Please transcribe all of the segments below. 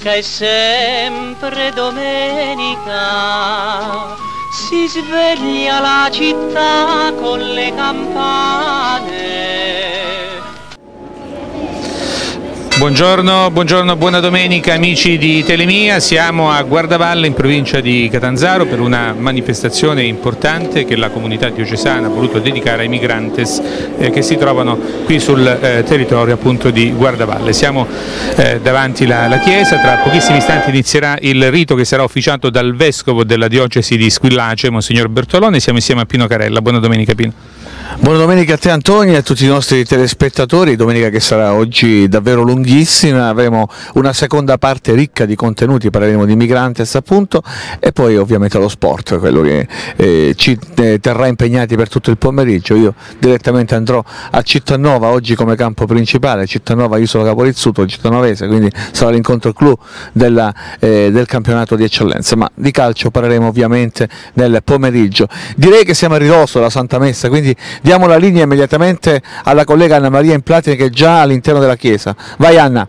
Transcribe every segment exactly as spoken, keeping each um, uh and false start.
domenica è sempre domenica, si sveglia la città con le campane. Buongiorno, buongiorno, buona domenica amici di Telemia, siamo a Guardavalle in provincia di Catanzaro per una manifestazione importante che la comunità diocesana ha voluto dedicare ai migrantes eh, che si trovano qui sul eh, territorio appunto di Guardavalle. Siamo eh, davanti alla, alla chiesa, tra pochissimi istanti inizierà il rito che sarà officiato dal vescovo della diocesi di Squillace, Monsignor Bertolone. Siamo insieme a Pino Carella. Buona domenica Pino. Buona domenica a te Antonio e a tutti i nostri telespettatori, domenica che sarà oggi davvero lunghissima, avremo una seconda parte ricca di contenuti, parleremo di migrantes appunto e poi ovviamente lo sport, quello che eh, ci eh, terrà impegnati per tutto il pomeriggio. Io direttamente andrò a Cittanova oggi come campo principale, Cittanova Isola Caporizzuto, Cittanovese, quindi sarà l'incontro clou della, eh, del campionato di eccellenza, ma di calcio parleremo ovviamente nel pomeriggio. Direi che siamo a ridosso della Santa Messa, quindi diamo la linea immediatamente alla collega Anna Maria Implatine che è già all'interno della chiesa. Vai Anna.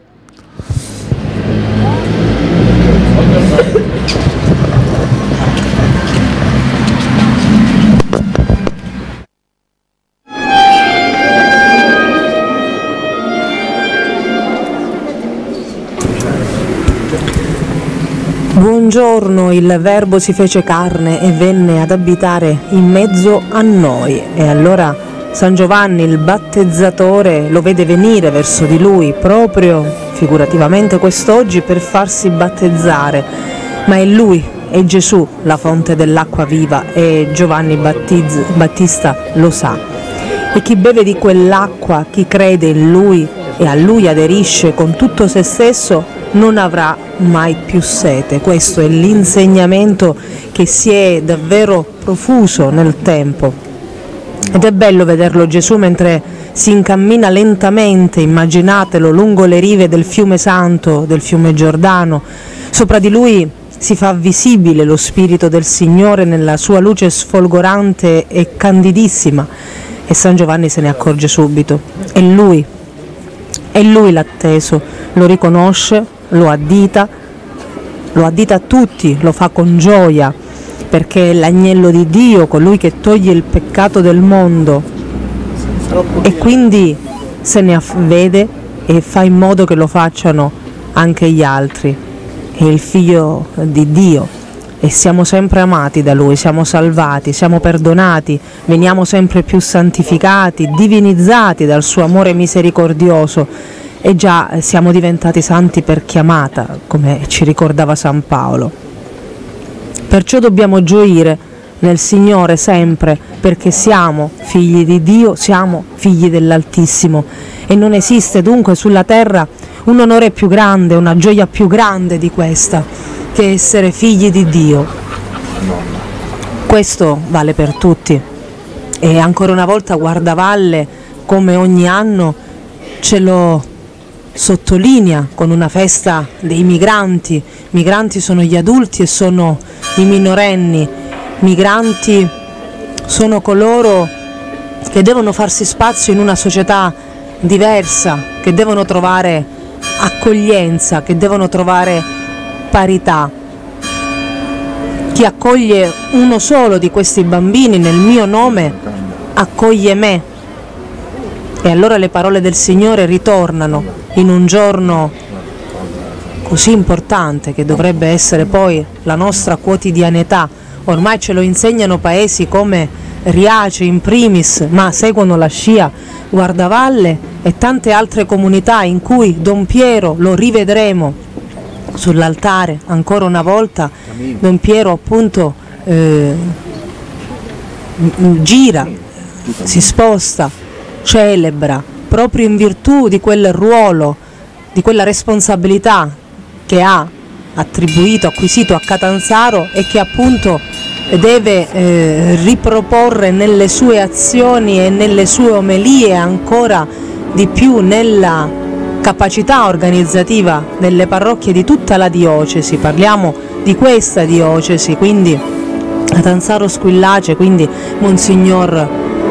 Buongiorno, il Verbo si fece carne e venne ad abitare in mezzo a noi. E allora San Giovanni, il battezzatore, lo vede venire verso di lui, proprio figurativamente quest'oggi, per farsi battezzare. Ma è lui, è Gesù, la fonte dell'acqua viva, e Giovanni Battizz, Battista lo sa. E chi beve di quell'acqua, chi crede in lui e a lui aderisce con tutto se stesso, non avrà mai più sete. Questo è l'insegnamento che si è davvero profuso nel tempo. Ed è bello vederlo Gesù mentre si incammina lentamente, immaginatelo, lungo le rive del fiume Santo, del fiume Giordano. Sopra di lui si fa visibile lo Spirito del Signore nella sua luce sfolgorante e candidissima. E San Giovanni se ne accorge subito. È lui, è lui l'atteso, lo riconosce, lo addita, lo addita a tutti, lo fa con gioia, perché è l'agnello di Dio, colui che toglie il peccato del mondo, e quindi se ne avvede e fa in modo che lo facciano anche gli altri. È il figlio di Dio e siamo sempre amati da lui, siamo salvati, siamo perdonati, veniamo sempre più santificati, divinizzati dal suo amore misericordioso. E già siamo diventati santi per chiamata, come ci ricordava San Paolo. Perciò dobbiamo gioire nel Signore sempre, perché siamo figli di Dio, siamo figli dell'Altissimo, e non esiste dunque sulla terra un onore più grande, una gioia più grande di questa, che essere figli di Dio. Questo vale per tutti. E ancora una volta Guardavalle, come ogni anno, ce lo sottolinea con una festa dei migranti. Migranti sono gli adulti e sono i minorenni. Migranti sono coloro che devono farsi spazio in una società diversa, che devono trovare accoglienza, che devono trovare parità. Chi accoglie uno solo di questi bambini nel mio nome accoglie me. E allora le parole del Signore ritornano in un giorno così importante, che dovrebbe essere poi la nostra quotidianità. Ormai ce lo insegnano paesi come Riace in primis, ma seguono la scia Guardavalle e tante altre comunità in cui Don Piero lo rivedremo sull'altare ancora una volta. Don Piero appunto eh, gira, si sposta, celebra, proprio in virtù di quel ruolo, di quella responsabilità che ha attribuito, acquisito a Catanzaro, e che appunto deve eh, riproporre nelle sue azioni e nelle sue omelie, ancora di più nella capacità organizzativa delle parrocchie di tutta la diocesi. Parliamo di questa diocesi, quindi Catanzaro Squillace, quindi Monsignor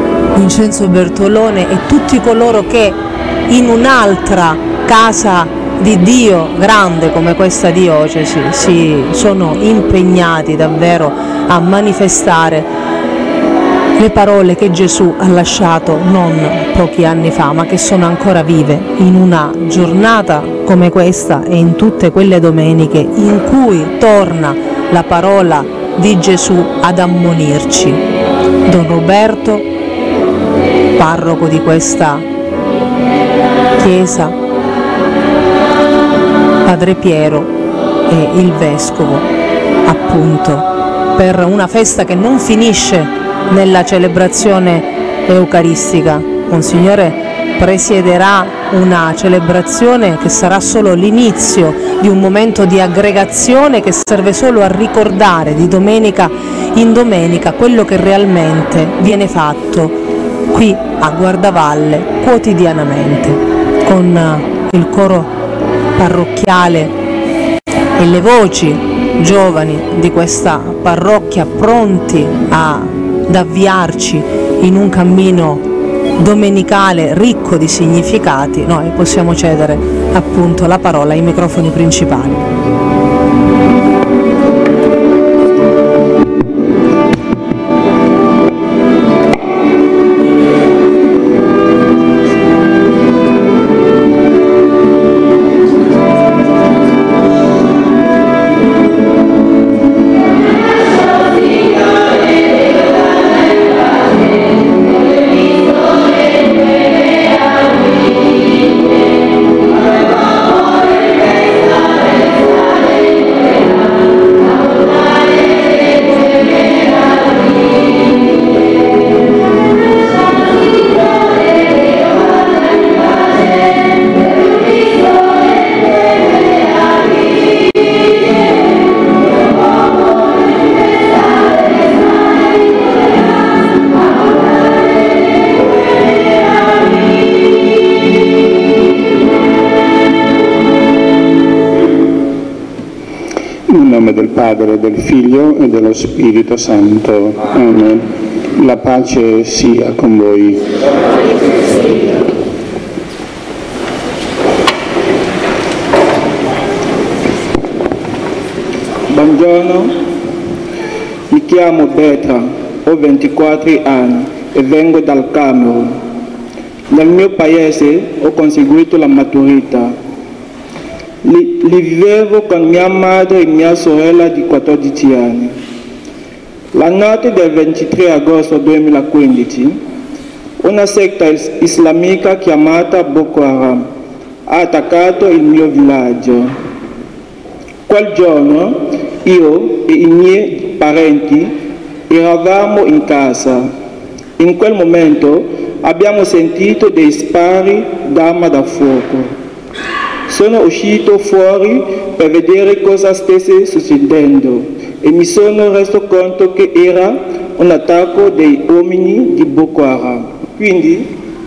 Vincenzo Bertolone e tutti coloro che in un'altra casa di Dio grande come questa diocesi si sono impegnati davvero a manifestare le parole che Gesù ha lasciato non pochi anni fa, ma che sono ancora vive in una giornata come questa e in tutte quelle domeniche in cui torna la parola di Gesù ad ammonirci. Don Roberto, parroco di questa chiesa, Padre Piero e il Vescovo, appunto, per una festa che non finisce nella celebrazione eucaristica. Monsignore presiederà una celebrazione che sarà solo l'inizio di un momento di aggregazione che serve solo a ricordare di domenica in domenica quello che realmente viene fatto qui a Guardavalle quotidianamente, con il coro parrocchiale e le voci giovani di questa parrocchia pronti a, ad avviarci in un cammino domenicale ricco di significati. Noi possiamo cedere appunto la parola ai microfoni principali. Del Padre, del Figlio e dello Spirito Santo. Amen. La pace sia con voi. Buongiorno, mi chiamo Betra, ho ventiquattro anni e vengo dal Camerun. Nel mio paese ho conseguito la maturità. Li, li vivevo con mia madre e mia sorella di quattordici anni. La notte del ventitré agosto duemilaquindici, una setta islamica chiamata Boko Haram ha attaccato il mio villaggio. Quel giorno io e i miei parenti eravamo in casa. In quel momento abbiamo sentito dei spari d'arma da fuoco. Sono uscito fuori per vedere cosa stesse succedendo e mi sono reso conto che era un attacco dei uomini di Boko Haram. Quindi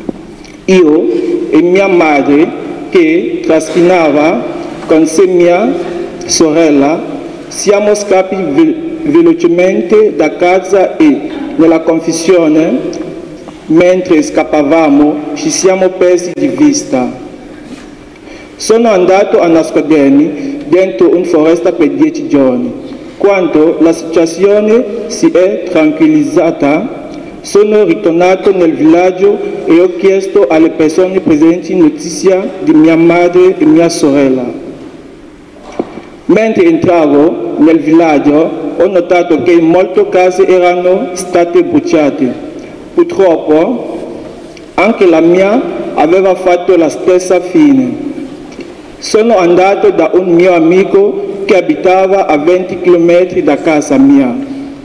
io e mia madre, che trascinava con sé mia sorella, siamo scappati ve velocemente da casa e nella confusione, mentre scappavamo, ci siamo persi di vista. Sono andato a nascondermi dentro una foresta per dieci giorni. Quando la situazione si è tranquillizzata, sono ritornato nel villaggio e ho chiesto alle persone presenti notizia di mia madre e mia sorella. Mentre entravo nel villaggio, ho notato che molte case erano state bruciate. Purtroppo, anche la mia aveva fatto la stessa fine. Sono andato da un mio amico che abitava a venti chilometri da casa mia.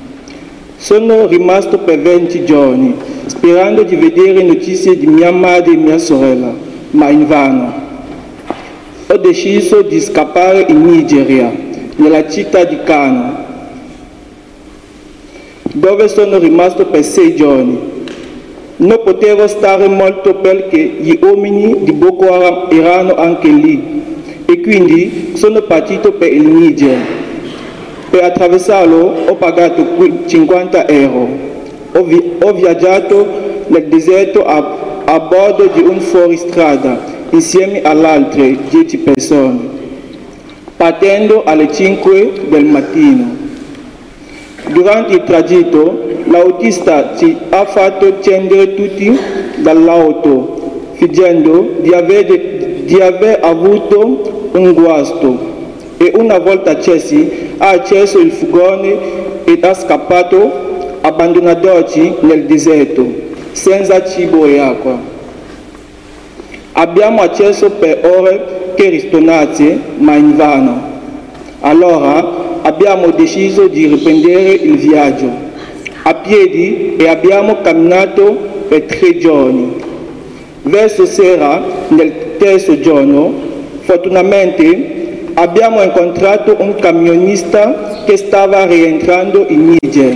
Sono rimasto per venti giorni, sperando di vedere notizie di mia madre e mia sorella, ma invano. Ho deciso di scappare in Nigeria, nella città di Kano, dove sono rimasto per sei giorni. Non potevo stare molto perché gli uomini di Boko Haram erano anche lì. E quindi sono partito per il Niger. Per attraversarlo ho pagato cinquanta euro. Ho, vi ho viaggiato nel deserto a, a bordo di un fuoristrada insieme alle altre dieci persone, partendo alle cinque del mattino. Durante il tragitto, l'autista ci ha fatto scendere tutti dall'auto, fingendo di aver, di aver avuto un guasto, e una volta accesi ha acceso il furgone ed ha scappato, abbandonandoci nel deserto, senza cibo e acqua. Abbiamo acceso per ore che ritornasse, ma invano. Allora abbiamo deciso di riprendere il viaggio a piedi e abbiamo camminato per tre giorni. Verso sera del terzo giorno, fortunatamente, abbiamo incontrato un camionista che stava rientrando in Niger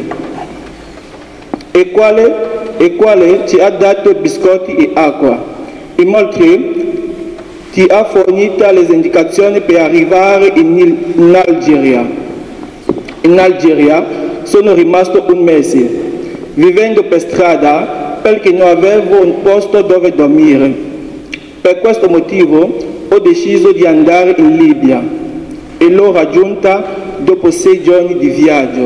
e quale, e quale ci ha dato biscotti e acqua. Inoltre ci ha fornito le indicazioni per arrivare in, in Algeria. In Algeria sono rimasto un mese, vivendo per strada perché non avevo un posto dove dormire. Per questo motivo ho deciso di andare in Libia e l'ho raggiunta dopo sei giorni di viaggio.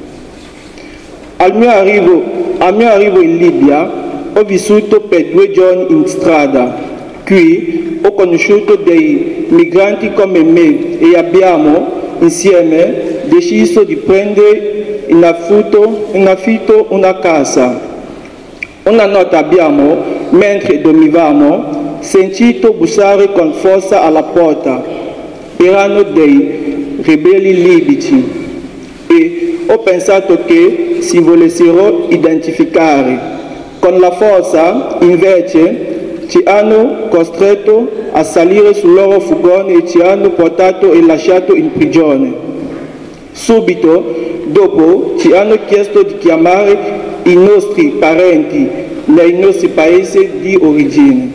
Al mio arrivo, al mio arrivo in Libia ho vissuto per due giorni in strada. Qui ho conosciuto dei migranti come me e abbiamo insieme deciso di prendere in affitto, in affitto una casa. Una notte abbiamo, mentre dormivamo, sentito bussare con forza alla porta. Erano dei ribelli libici e ho pensato che si volessero identificare. Con la forza, invece, ci hanno costretto a salire sul loro furgone e ci hanno portato e lasciato in prigione. Subito dopo ci hanno chiesto di chiamare i nostri parenti nei nostri paesi di origine,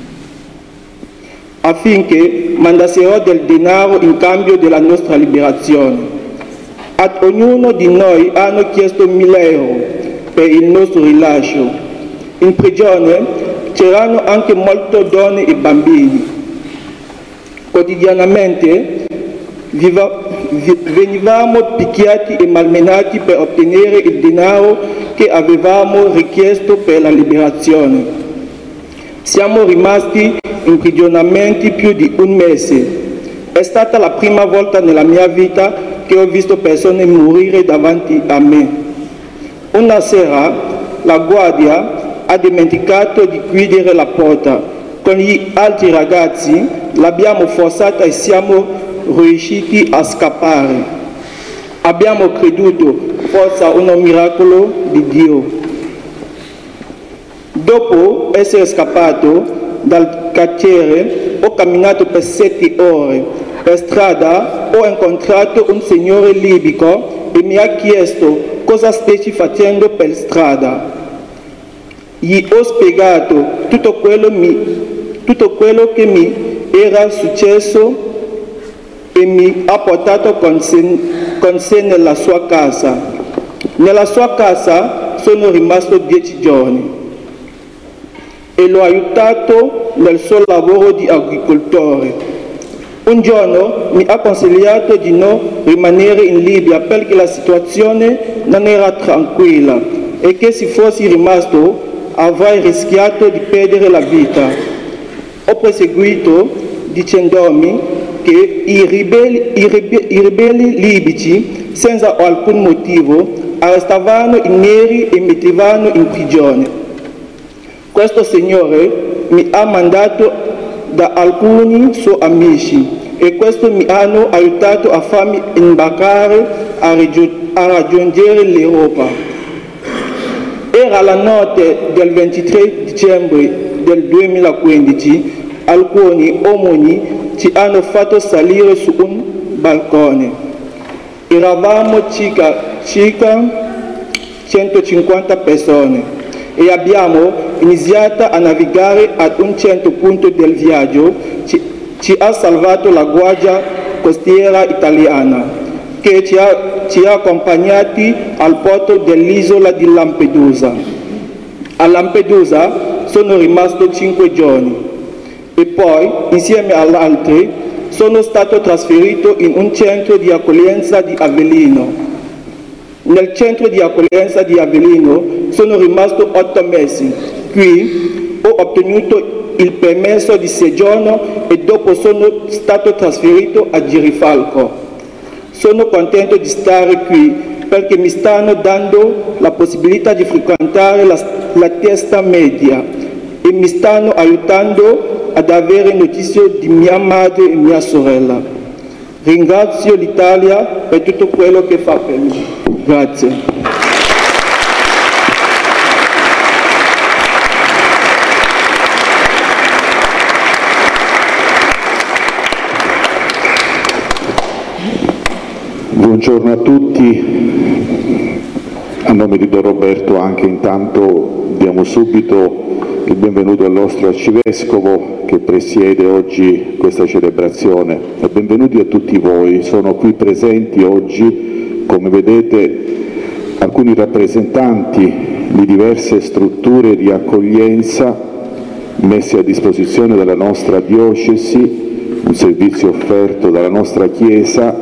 affinché mandassero del denaro in cambio della nostra liberazione. Ad ognuno di noi hanno chiesto mille euro per il nostro rilascio. In prigione c'erano anche molte donne e bambini. Quotidianamente viva, vi, venivamo picchiati e malmenati per ottenere il denaro che avevamo richiesto per la liberazione. Siamo rimasti in prigionamenti più di un mese. È stata la prima volta nella mia vita che ho visto persone morire davanti a me. Una sera la guardia ha dimenticato di chiudere la porta. Con gli altri ragazzi l'abbiamo forzata e siamo riusciti a scappare. Abbiamo creduto forse a un miracolo di Dio. Dopo essere scappato dal carcere ho camminato per sette ore. Per strada ho incontrato un signore libico e mi ha chiesto cosa stessi facendo per strada. Gli ho spiegato tutto quello, mi, tutto quello che mi era successo e mi ha portato con sé, con sé nella sua casa. Nella sua casa sono rimasto dieci giorni e l'ho aiutato nel suo lavoro di agricoltore. Un giorno mi ha consigliato di non rimanere in Libia perché la situazione non era tranquilla e che se fossi rimasto avrei rischiato di perdere la vita. Ho proseguito dicendomi che i ribelli, i ribelli, i ribelli libici, senza alcun motivo, arrestavano i neri e mettevano in prigione. Questo signore mi ha mandato da alcuni suoi amici e questo mi hanno aiutato a farmi imbarcare a, a raggiungere l'Europa. Era la notte del ventitré dicembre del duemilaquindici, alcuni uomini ci hanno fatto salire su un balcone. Eravamo circa, circa centocinquanta persone e abbiamo iniziato a navigare ad un certo punto del viaggio. Ci, ci ha salvato la guardia costiera italiana che ci ha, ci ha accompagnati al porto dell'isola di Lampedusa. A Lampedusa sono rimasto cinque giorni e poi, insieme agli altri, sono stato trasferito in un centro di accoglienza di Avellino. Nel centro di accoglienza di Avellino sono rimasto otto mesi. Qui ho ottenuto il permesso di soggiorno e dopo sono stato trasferito a Girifalco. Sono contento di stare qui perché mi stanno dando la possibilità di frequentare la, la terza media e mi stanno aiutando ad avere notizie di mia madre e mia sorella. Ringrazio l'Italia per tutto quello che fa per me. Grazie. Buongiorno a tutti, a nome di Don Roberto anche intanto diamo subito il benvenuto al nostro Arcivescovo che presiede oggi questa celebrazione e benvenuti a tutti voi. Sono qui presenti oggi, come vedete, alcuni rappresentanti di diverse strutture di accoglienza messe a disposizione dalla nostra diocesi, un servizio offerto dalla nostra Chiesa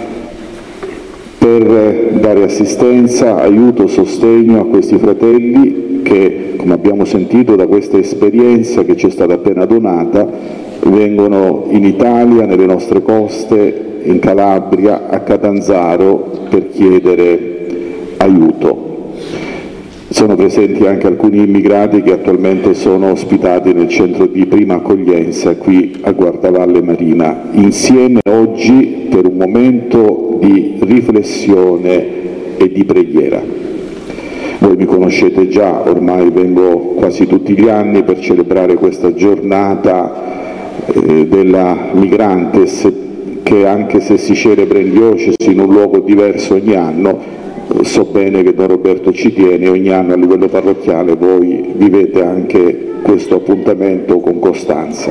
per dare assistenza, aiuto, sostegno a questi fratelli che, come abbiamo sentito da questa esperienza che ci è stata appena donata, vengono in Italia, nelle nostre coste, in Calabria, a Catanzaro per chiedere aiuto. Sono presenti anche alcuni immigrati che attualmente sono ospitati nel centro di prima accoglienza qui a Guardavalle Marina, insieme oggi per un momento di riflessione e di preghiera. Voi mi conoscete già, ormai vengo quasi tutti gli anni per celebrare questa giornata eh, della Migrantes, che anche se si celebra in diocesi in un luogo diverso ogni anno, so bene che Don Roberto ci tiene, ogni anno a livello parrocchiale voi vivete anche questo appuntamento con costanza.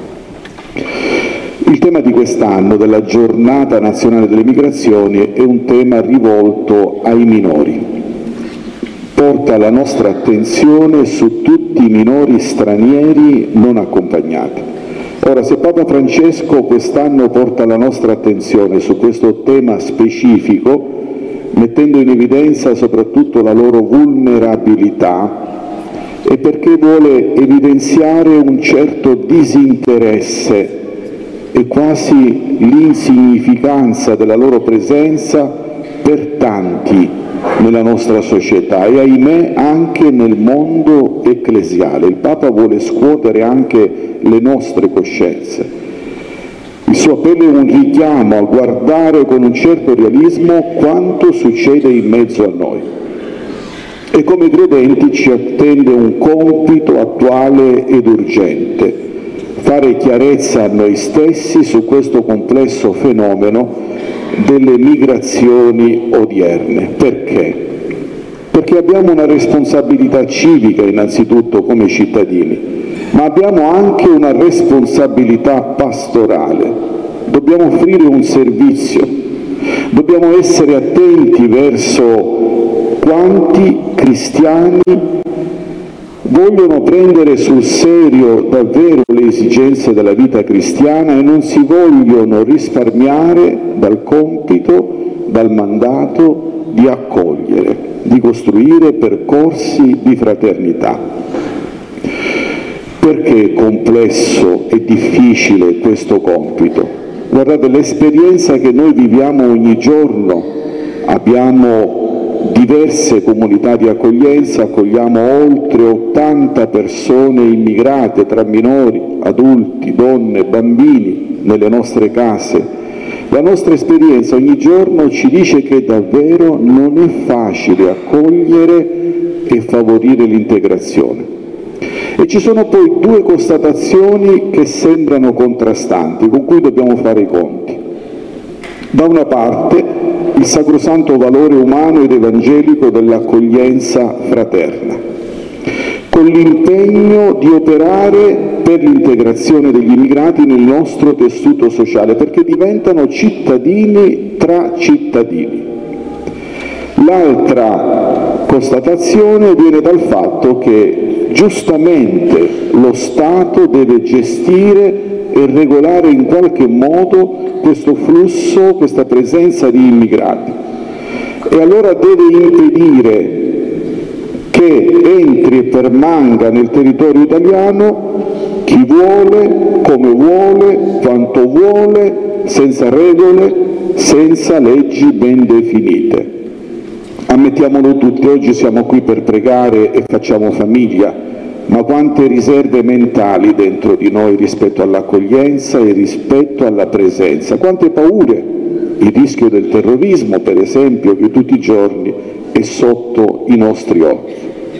Il tema di quest'anno, della Giornata Nazionale delle Migrazioni, è un tema rivolto ai minori. Porta la nostra attenzione su tutti i minori stranieri non accompagnati. Ora, se Papa Francesco quest'anno porta la nostra attenzione su questo tema specifico, mettendo in evidenza soprattutto la loro vulnerabilità, è perché vuole evidenziare un certo disinteresse e quasi l'insignificanza della loro presenza per tanti nella nostra società e ahimè anche nel mondo ecclesiale. Il Papa vuole scuotere anche le nostre coscienze. Il suo appello è un richiamo a guardare con un certo realismo quanto succede in mezzo a noi. E come credenti ci attende un compito attuale ed urgente: fare chiarezza a noi stessi su questo complesso fenomeno delle migrazioni odierne. Perché? Perché abbiamo una responsabilità civica innanzitutto come cittadini, ma abbiamo anche una responsabilità pastorale. Dobbiamo offrire un servizio, dobbiamo essere attenti verso quanti cristiani vogliono prendere sul serio davvero le esigenze della vita cristiana e non si vogliono risparmiare dal compito, dal mandato di accogliere, di costruire percorsi di fraternità. Perché è complesso e difficile questo compito? Guardate, l'esperienza che noi viviamo ogni giorno, abbiamo diverse comunità di accoglienza, accogliamo oltre ottanta persone immigrate tra minori, adulti, donne, bambini nelle nostre case. La nostra esperienza ogni giorno ci dice che davvero non è facile accogliere e favorire l'integrazione. E ci sono poi due constatazioni che sembrano contrastanti, con cui dobbiamo fare i conti. Da una parte, il sacrosanto valore umano ed evangelico dell'accoglienza fraterna, con l'impegno di operare per l'integrazione degli immigrati nel nostro tessuto sociale, perché diventano cittadini tra cittadini. L'altra constatazione viene dal fatto che giustamente lo Stato deve gestire e regolare in qualche modo questo flusso, questa presenza di immigrati. E allora deve impedire che entri e permanga nel territorio italiano chi vuole, come vuole, quanto vuole, senza regole, senza leggi ben definite. Ammettiamolo tutti, oggi siamo qui per pregare e facciamo famiglia, ma quante riserve mentali dentro di noi rispetto all'accoglienza e rispetto alla presenza, quante paure, il rischio del terrorismo per esempio che tutti i giorni è sotto i nostri occhi.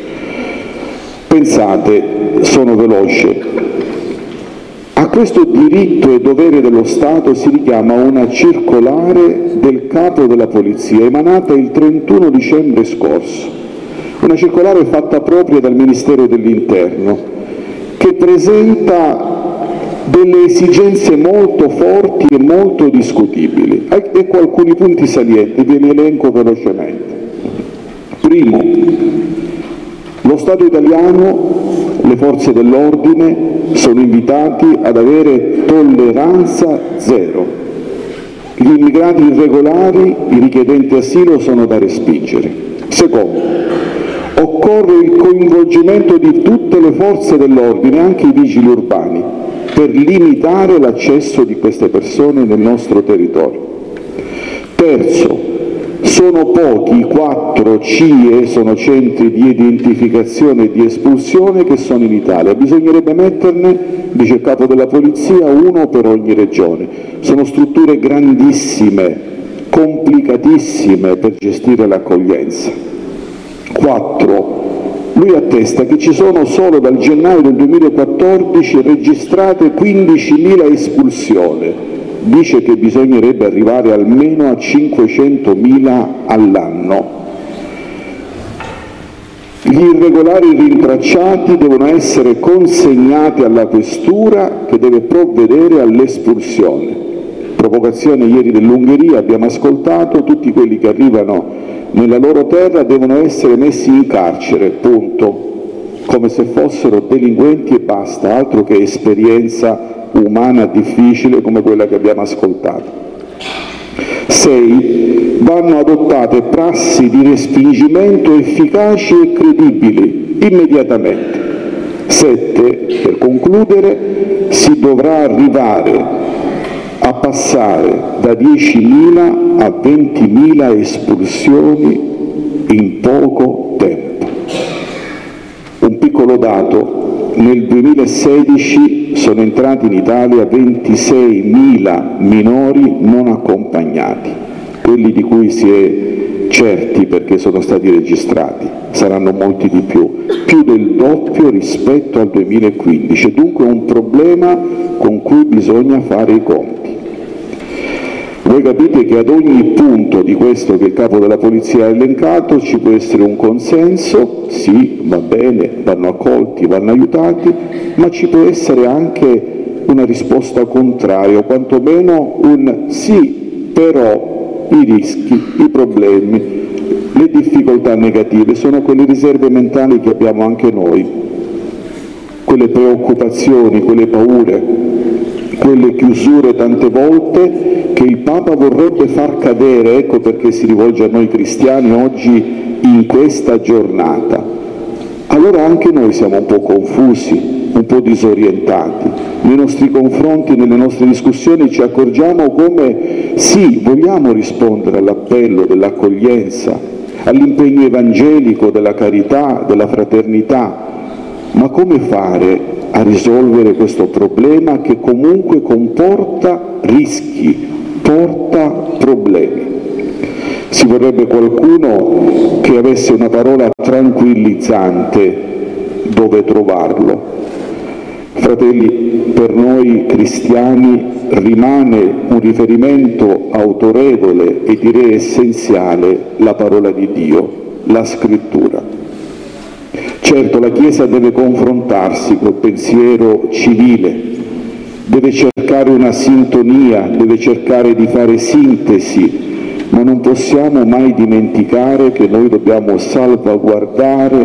Pensate, sono veloce, a questo diritto e dovere dello Stato si richiama una circolare del Capo della Polizia emanata il trentuno dicembre scorso. Una circolare fatta propria dal Ministero dell'Interno, che presenta delle esigenze molto forti e molto discutibili. Ecco alcuni punti salienti, ve li elenco velocemente. Primo, lo Stato italiano, le forze dell'ordine sono invitati ad avere tolleranza zero. Gli immigrati irregolari, i richiedenti asilo sono da respingere. Secondo, occorre il coinvolgimento di tutte le forze dell'ordine, anche i vigili urbani, per limitare l'accesso di queste persone nel nostro territorio. Terzo, sono pochi, quattro C I E, sono centri di identificazione e di espulsione che sono in Italia, bisognerebbe metterne, dice il Capo della Polizia, uno per ogni regione. Sono strutture grandissime, complicatissime per gestire l'accoglienza. quattro. Lui attesta che ci sono solo dal gennaio del duemilaquattordici registrate quindicimila espulsioni, dice che bisognerebbe arrivare almeno a cinquecentomila all'anno. Gli irregolari rintracciati devono essere consegnati alla questura che deve provvedere all'espulsione. Provocazione ieri dell'Ungheria, abbiamo ascoltato, tutti quelli che arrivano nella loro terra devono essere messi in carcere, punto, come se fossero delinquenti e basta, altro che esperienza umana difficile come quella che abbiamo ascoltato. sei. Vanno adottate prassi di respingimento efficaci e credibili, immediatamente. sette. Per concludere, si dovrà arrivare a passare da diecimila a ventimila espulsioni in poco tempo. Un piccolo dato, nel duemilasedici sono entrati in Italia ventiseimila minori non accompagnati, quelli di cui si è certi perché sono stati registrati, saranno molti di più, più del doppio rispetto al duemilaquindici, dunque un problema con cui bisogna fare i conti. Voi capite che ad ogni punto di questo che il Capo della Polizia ha elencato ci può essere un consenso, sì, va bene, vanno accolti, vanno aiutati, ma ci può essere anche una risposta contraria, o quantomeno un sì, però i rischi, i problemi, le difficoltà negative sono quelle riserve mentali che abbiamo anche noi, quelle preoccupazioni, quelle paure, quelle chiusure tante volte che il Papa vorrebbe far cadere, ecco perché si rivolge a noi cristiani oggi in questa giornata. Allora anche noi siamo un po' confusi, un po' disorientati. Nei nostri confronti, nelle nostre discussioni ci accorgiamo come sì, vogliamo rispondere all'appello dell'accoglienza, all'impegno evangelico della carità, della fraternità, ma come fare a risolvere questo problema che comunque comporta rischi, porta problemi? Si vorrebbe qualcuno che avesse una parola tranquillizzante dove trovarlo. Fratelli, per noi cristiani rimane un riferimento autorevole e direi essenziale la parola di Dio, la Scrittura. Certo, la Chiesa deve confrontarsi col pensiero civile, deve cercare una sintonia, deve cercare di fare sintesi, ma non possiamo mai dimenticare che noi dobbiamo salvaguardare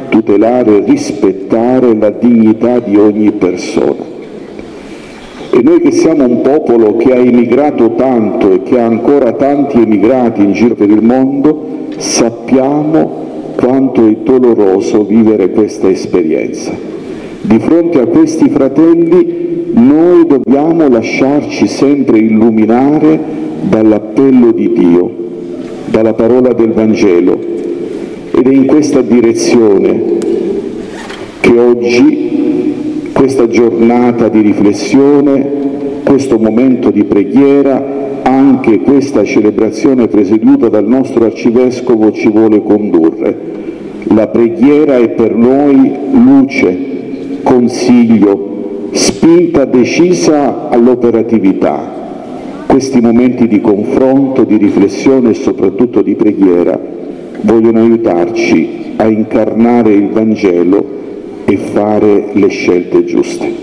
tutelare e rispettare la dignità di ogni persona. E noi che siamo un popolo che ha emigrato tanto e che ha ancora tanti emigrati in giro per il mondo, sappiamo quanto è doloroso vivere questa esperienza. Di fronte a questi fratelli noi dobbiamo lasciarci sempre illuminare dall'appello di Dio, dalla parola del Vangelo, ed è in questa direzione che oggi questa giornata di riflessione, questo momento di preghiera, anche questa celebrazione presieduta dal nostro Arcivescovo ci vuole condurre. La preghiera è per noi luce, consiglio, spinta decisa all'operatività. Questi momenti di confronto, di riflessione e soprattutto di preghiera vogliono aiutarci a incarnare il Vangelo e fare le scelte giuste.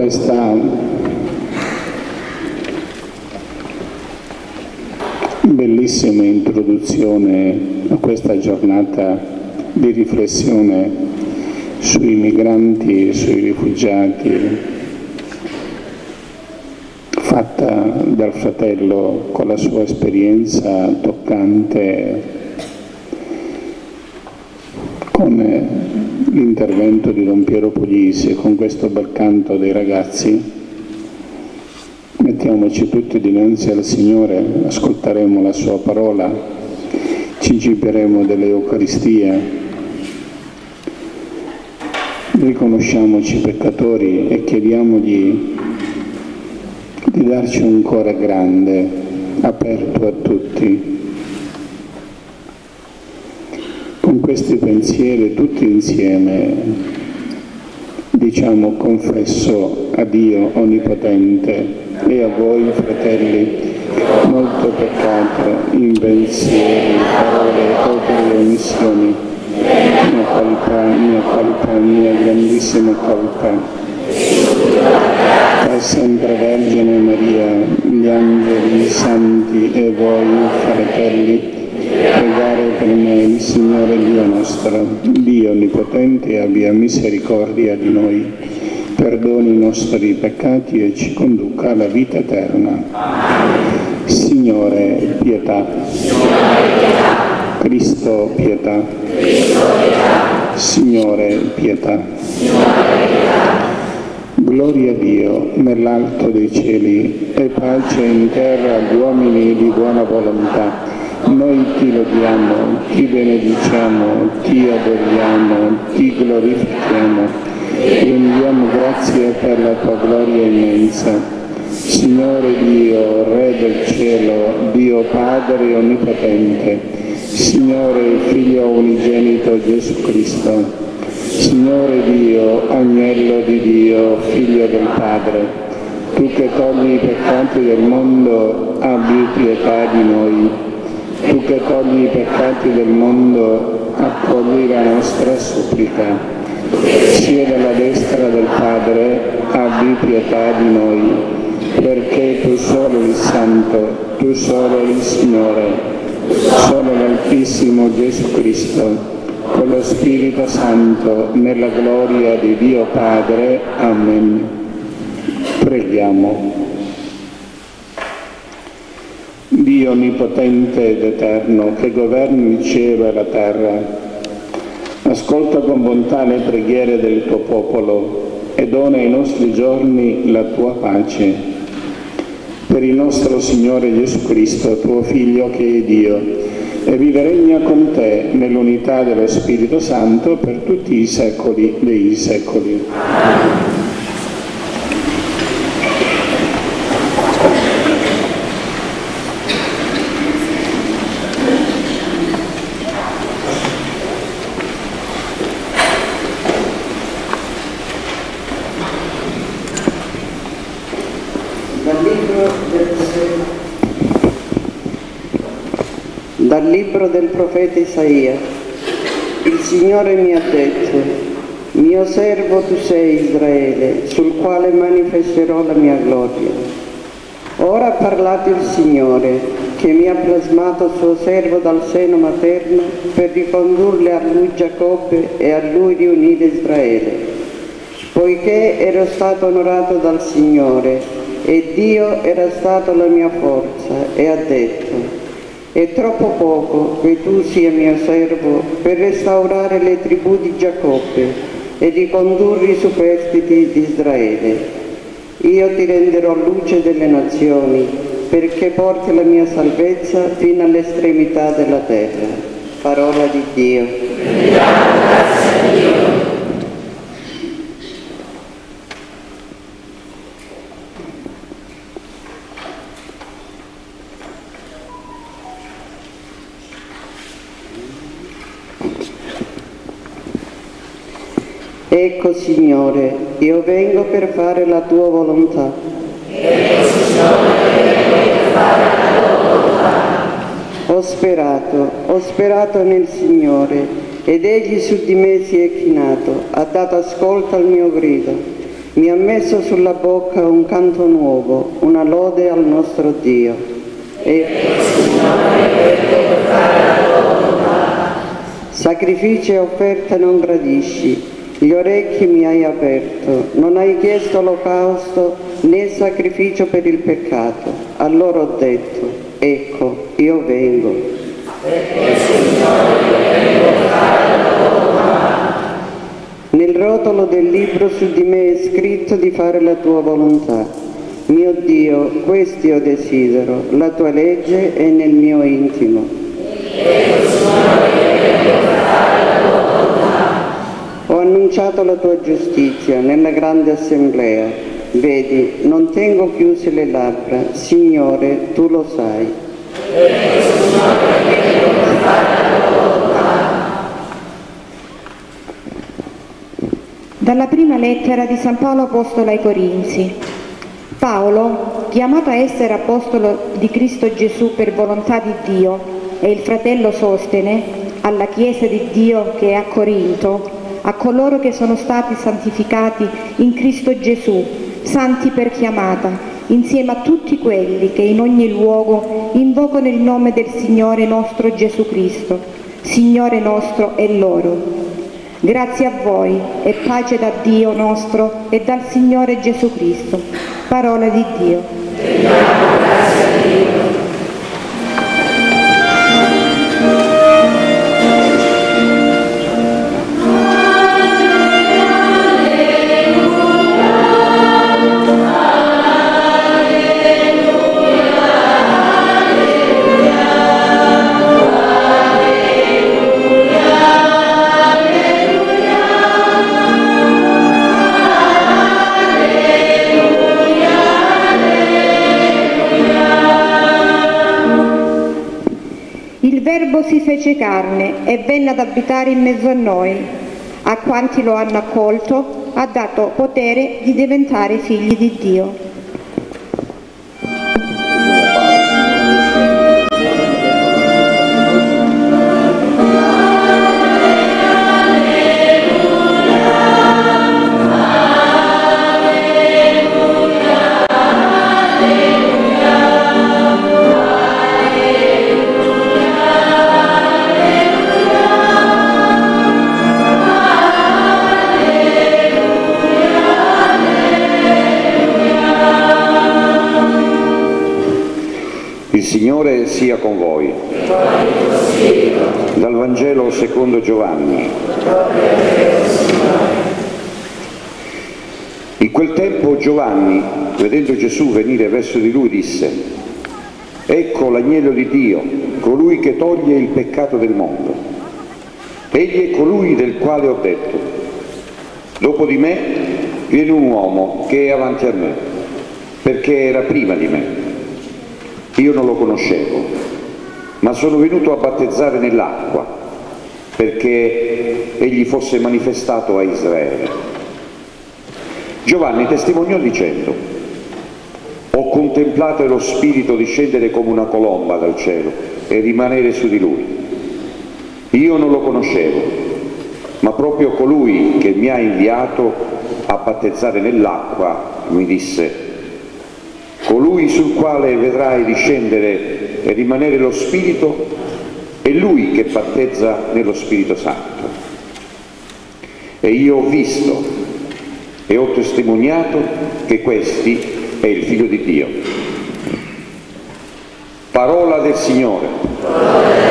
questa bellissima introduzione a questa giornata di riflessione sui migranti e sui rifugiati, fatta dal fratello con la sua esperienza toccante, con l'intervento di Don Piero Puglisi e con questo bel canto dei ragazzi. Mettiamoci tutti dinanzi al Signore, ascolteremo la sua parola, ci ciberemo dell'Eucaristia, riconosciamoci peccatori e chiediamogli di darci un cuore grande, aperto a tutti. Con questi pensieri tutti insieme diciamo confesso a Dio Onnipotente e a voi fratelli molto peccato in pensieri, parole, opere e omissioni, mia colpa, mia colpa, mia grandissima colpa. È sempre Vergine Maria, gli angeli, i santi e voi fratelli, pregare per me il Signore Dio nostro, Dio Onnipotente, abbia misericordia di noi, perdoni i nostri peccati e ci conduca alla vita eterna. Signore, pietà. Cristo, pietà. Signore, pietà. Gloria a Dio nell'alto dei cieli e pace in terra agli uomini di buona volontà. Noi ti lodiamo, ti benediciamo, ti adoriamo, ti glorifichiamo. Rendiamo grazie per la tua gloria immensa. Signore Dio, Re del cielo, Dio Padre Onnipotente, Signore Figlio unigenito Gesù Cristo, Signore Dio, Agnello di Dio, Figlio del Padre, tu che togli i peccati del mondo, abbi pietà di noi. Tu che togli i peccati del mondo, accogli la nostra supplica. Siedi alla destra del Padre, abbi pietà di noi, perché tu solo il Santo, tu solo il Signore, solo l'Altissimo Gesù Cristo, con lo Spirito Santo, nella gloria di Dio Padre. Amen. Preghiamo. Dio Onnipotente ed Eterno, che governi il cielo e la terra, ascolta con bontà le preghiere del tuo popolo e dona ai nostri giorni la tua pace. Per il nostro Signore Gesù Cristo, tuo Figlio che è Dio, e vive e regna con te nell'unità dello Spirito Santo per tutti i secoli dei secoli. Dal libro del profeta Isaia. Il Signore mi ha detto: mio servo tu sei, Israele, sul quale manifesterò la mia gloria. Ora ha parlato il Signore, che mi ha plasmato suo servo dal seno materno per ricondurle a lui Giacobbe e a lui riunire Israele. Poiché ero stato onorato dal Signore e Dio era stato la mia forza, e ha detto: è troppo poco che tu sia mio servo per restaurare le tribù di Giacobbe e ricondurre i superstiti di Israele. Io ti renderò luce delle nazioni, perché porti la mia salvezza fino all'estremità della terra. Parola di Dio. Grazie a Dio. Ecco, Signore, io vengo per fare la tua volontà. Ecco, Signore, io vengo per fare la tua volontà. Ho sperato, ho sperato nel Signore, ed Egli su di me si è chinato, ha dato ascolto al mio grido. mi ha messo sulla bocca un canto nuovo, una lode al nostro Dio. E sacrifici e offerte non gradisci, gli orecchi mi hai aperto, non hai chiesto olocausto né sacrificio per il peccato. Allora ho detto, ecco, io vengo. Perché, Signore, io vengo a fare la tua volontà. Nel rotolo del libro su di me è scritto di fare la tua volontà. Mio Dio, questo io desidero, la tua legge è nel mio intimo. Ecco, Signore, io vengo a fare la tua volontà. Ho annunciato la tua giustizia nella grande assemblea. Vedi, non tengo chiuse le labbra, Signore, tu lo sai. Ecco, Signore, io vengo a fare la tua volontà. Dalla prima lettera di San Paolo Apostolo ai Corinzi. Paolo, chiamato a essere apostolo di Cristo Gesù per volontà di Dio, e il fratello Sostene, alla Chiesa di Dio che è a Corinto, a coloro che sono stati santificati in Cristo Gesù, santi per chiamata, insieme a tutti quelli che in ogni luogo invocano il nome del Signore nostro Gesù Cristo, Signore nostro e loro. Grazie a voi e pace da Dio nostro e dal Signore Gesù Cristo. Parola di Dio. Grazie a Dio. Il Verbo si fece carne e venne ad abitare in mezzo a noi. A quanti lo hanno accolto ha dato potere di diventare figli di Dio. Il Signore sia con voi. Dal Vangelo secondo Giovanni. In quel tempo Giovanni, vedendo Gesù venire verso di lui, disse: Ecco l'agnello di Dio, colui che toglie il peccato del mondo. Egli è colui del quale ho detto: dopo di me viene un uomo che è avanti a me, perché era prima di me. Io non lo conoscevo, ma sono venuto a battezzare nell'acqua perché egli fosse manifestato a Israele. Giovanni testimoniò dicendo: ho contemplato lo Spirito discendere come una colomba dal cielo e rimanere su di lui. Io non lo conoscevo, ma proprio colui che mi ha inviato a battezzare nell'acqua mi disse: colui sul quale vedrai discendere e rimanere lo Spirito è lui che battezza nello Spirito Santo. E io ho visto e ho testimoniato che questi è il Figlio di Dio. Parola del Signore.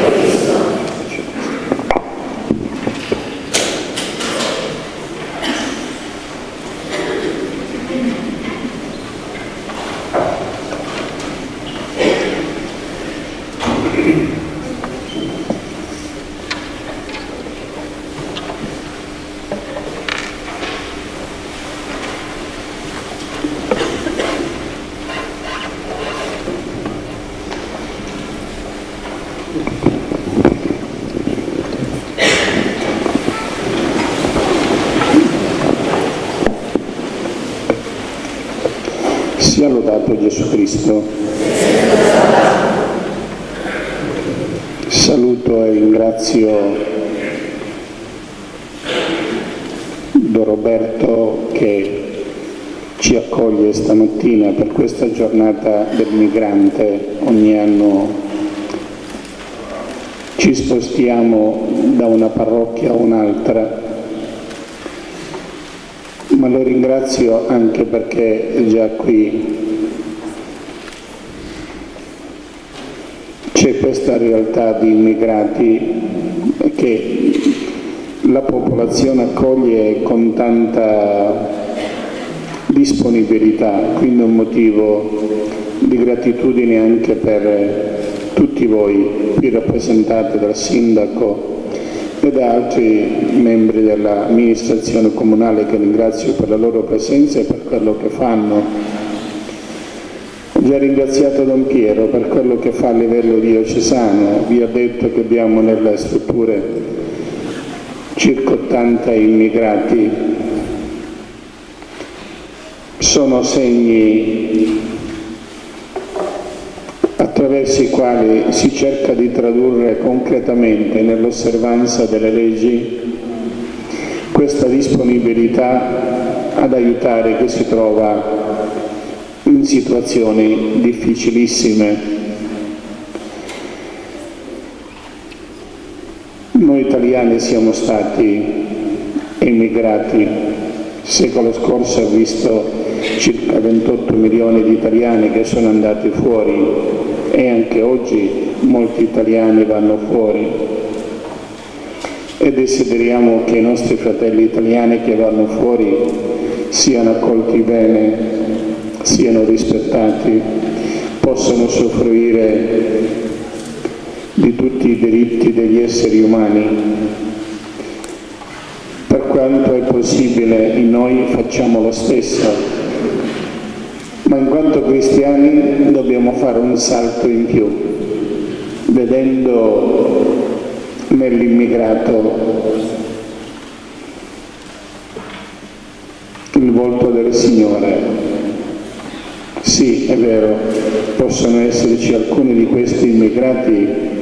Sia lodato Gesù Cristo. Saluto e ringrazio Don Roberto che ci accoglie stamattina per questa giornata del migrante. Ogni anno ci spostiamo da una parrocchia a un'altra, ma lo ringrazio anche perché già qui c'è questa realtà di immigrati che la popolazione accoglie con tanta disponibilità, quindi un motivo di gratitudine anche per tutti voi qui rappresentati dal sindaco e da altri membri dell'amministrazione comunale, che ringrazio per la loro presenza e per quello che fanno. Ho già ringraziato Don Piero per quello che fa a livello diocesano, vi ho detto che abbiamo nelle strutture circa ottanta immigrati. Sono segni attraverso i quali si cerca di tradurre concretamente nell'osservanza delle leggi questa disponibilità ad aiutare chi si trova in situazioni difficilissime. Noi italiani siamo stati emigrati. Il secolo scorso ha visto circa ventotto milioni di italiani che sono andati fuori e anche oggi molti italiani vanno fuori, e desideriamo che i nostri fratelli italiani che vanno fuori siano accolti bene, siano rispettati, possano usufruire di tutti i diritti degli esseri umani. Per quanto è possibile in noi facciamo lo stesso, ma in quanto cristiani dobbiamo fare un salto in più, vedendo nell'immigrato il volto del Signore. Sì, è vero, possono esserci alcuni di questi immigrati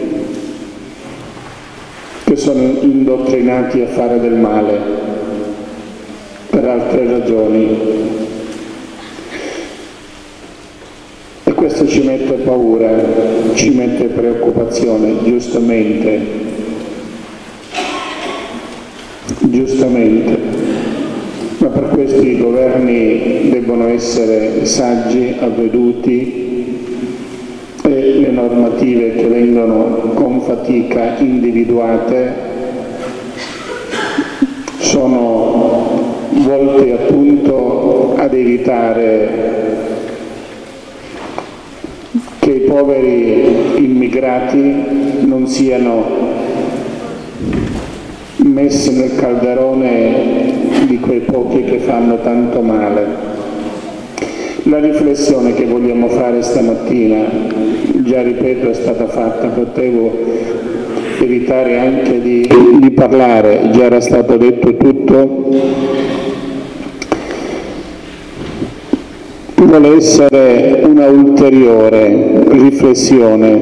che sono indottrinati a fare del male per altre ragioni. E questo ci mette paura, ci mette preoccupazione, giustamente, giustamente, ma per questo i governi debbono essere saggi, avveduti, e le normative che vengono con fatica individuate sono volte appunto ad evitare che i poveri immigrati non siano messi nel calderone di quei pochi che fanno tanto male. La riflessione che vogliamo fare stamattina, già ripeto, è stata fatta, potevo evitare anche di, di parlare, già era stato detto tutto. Vuole essere una ulteriore riflessione,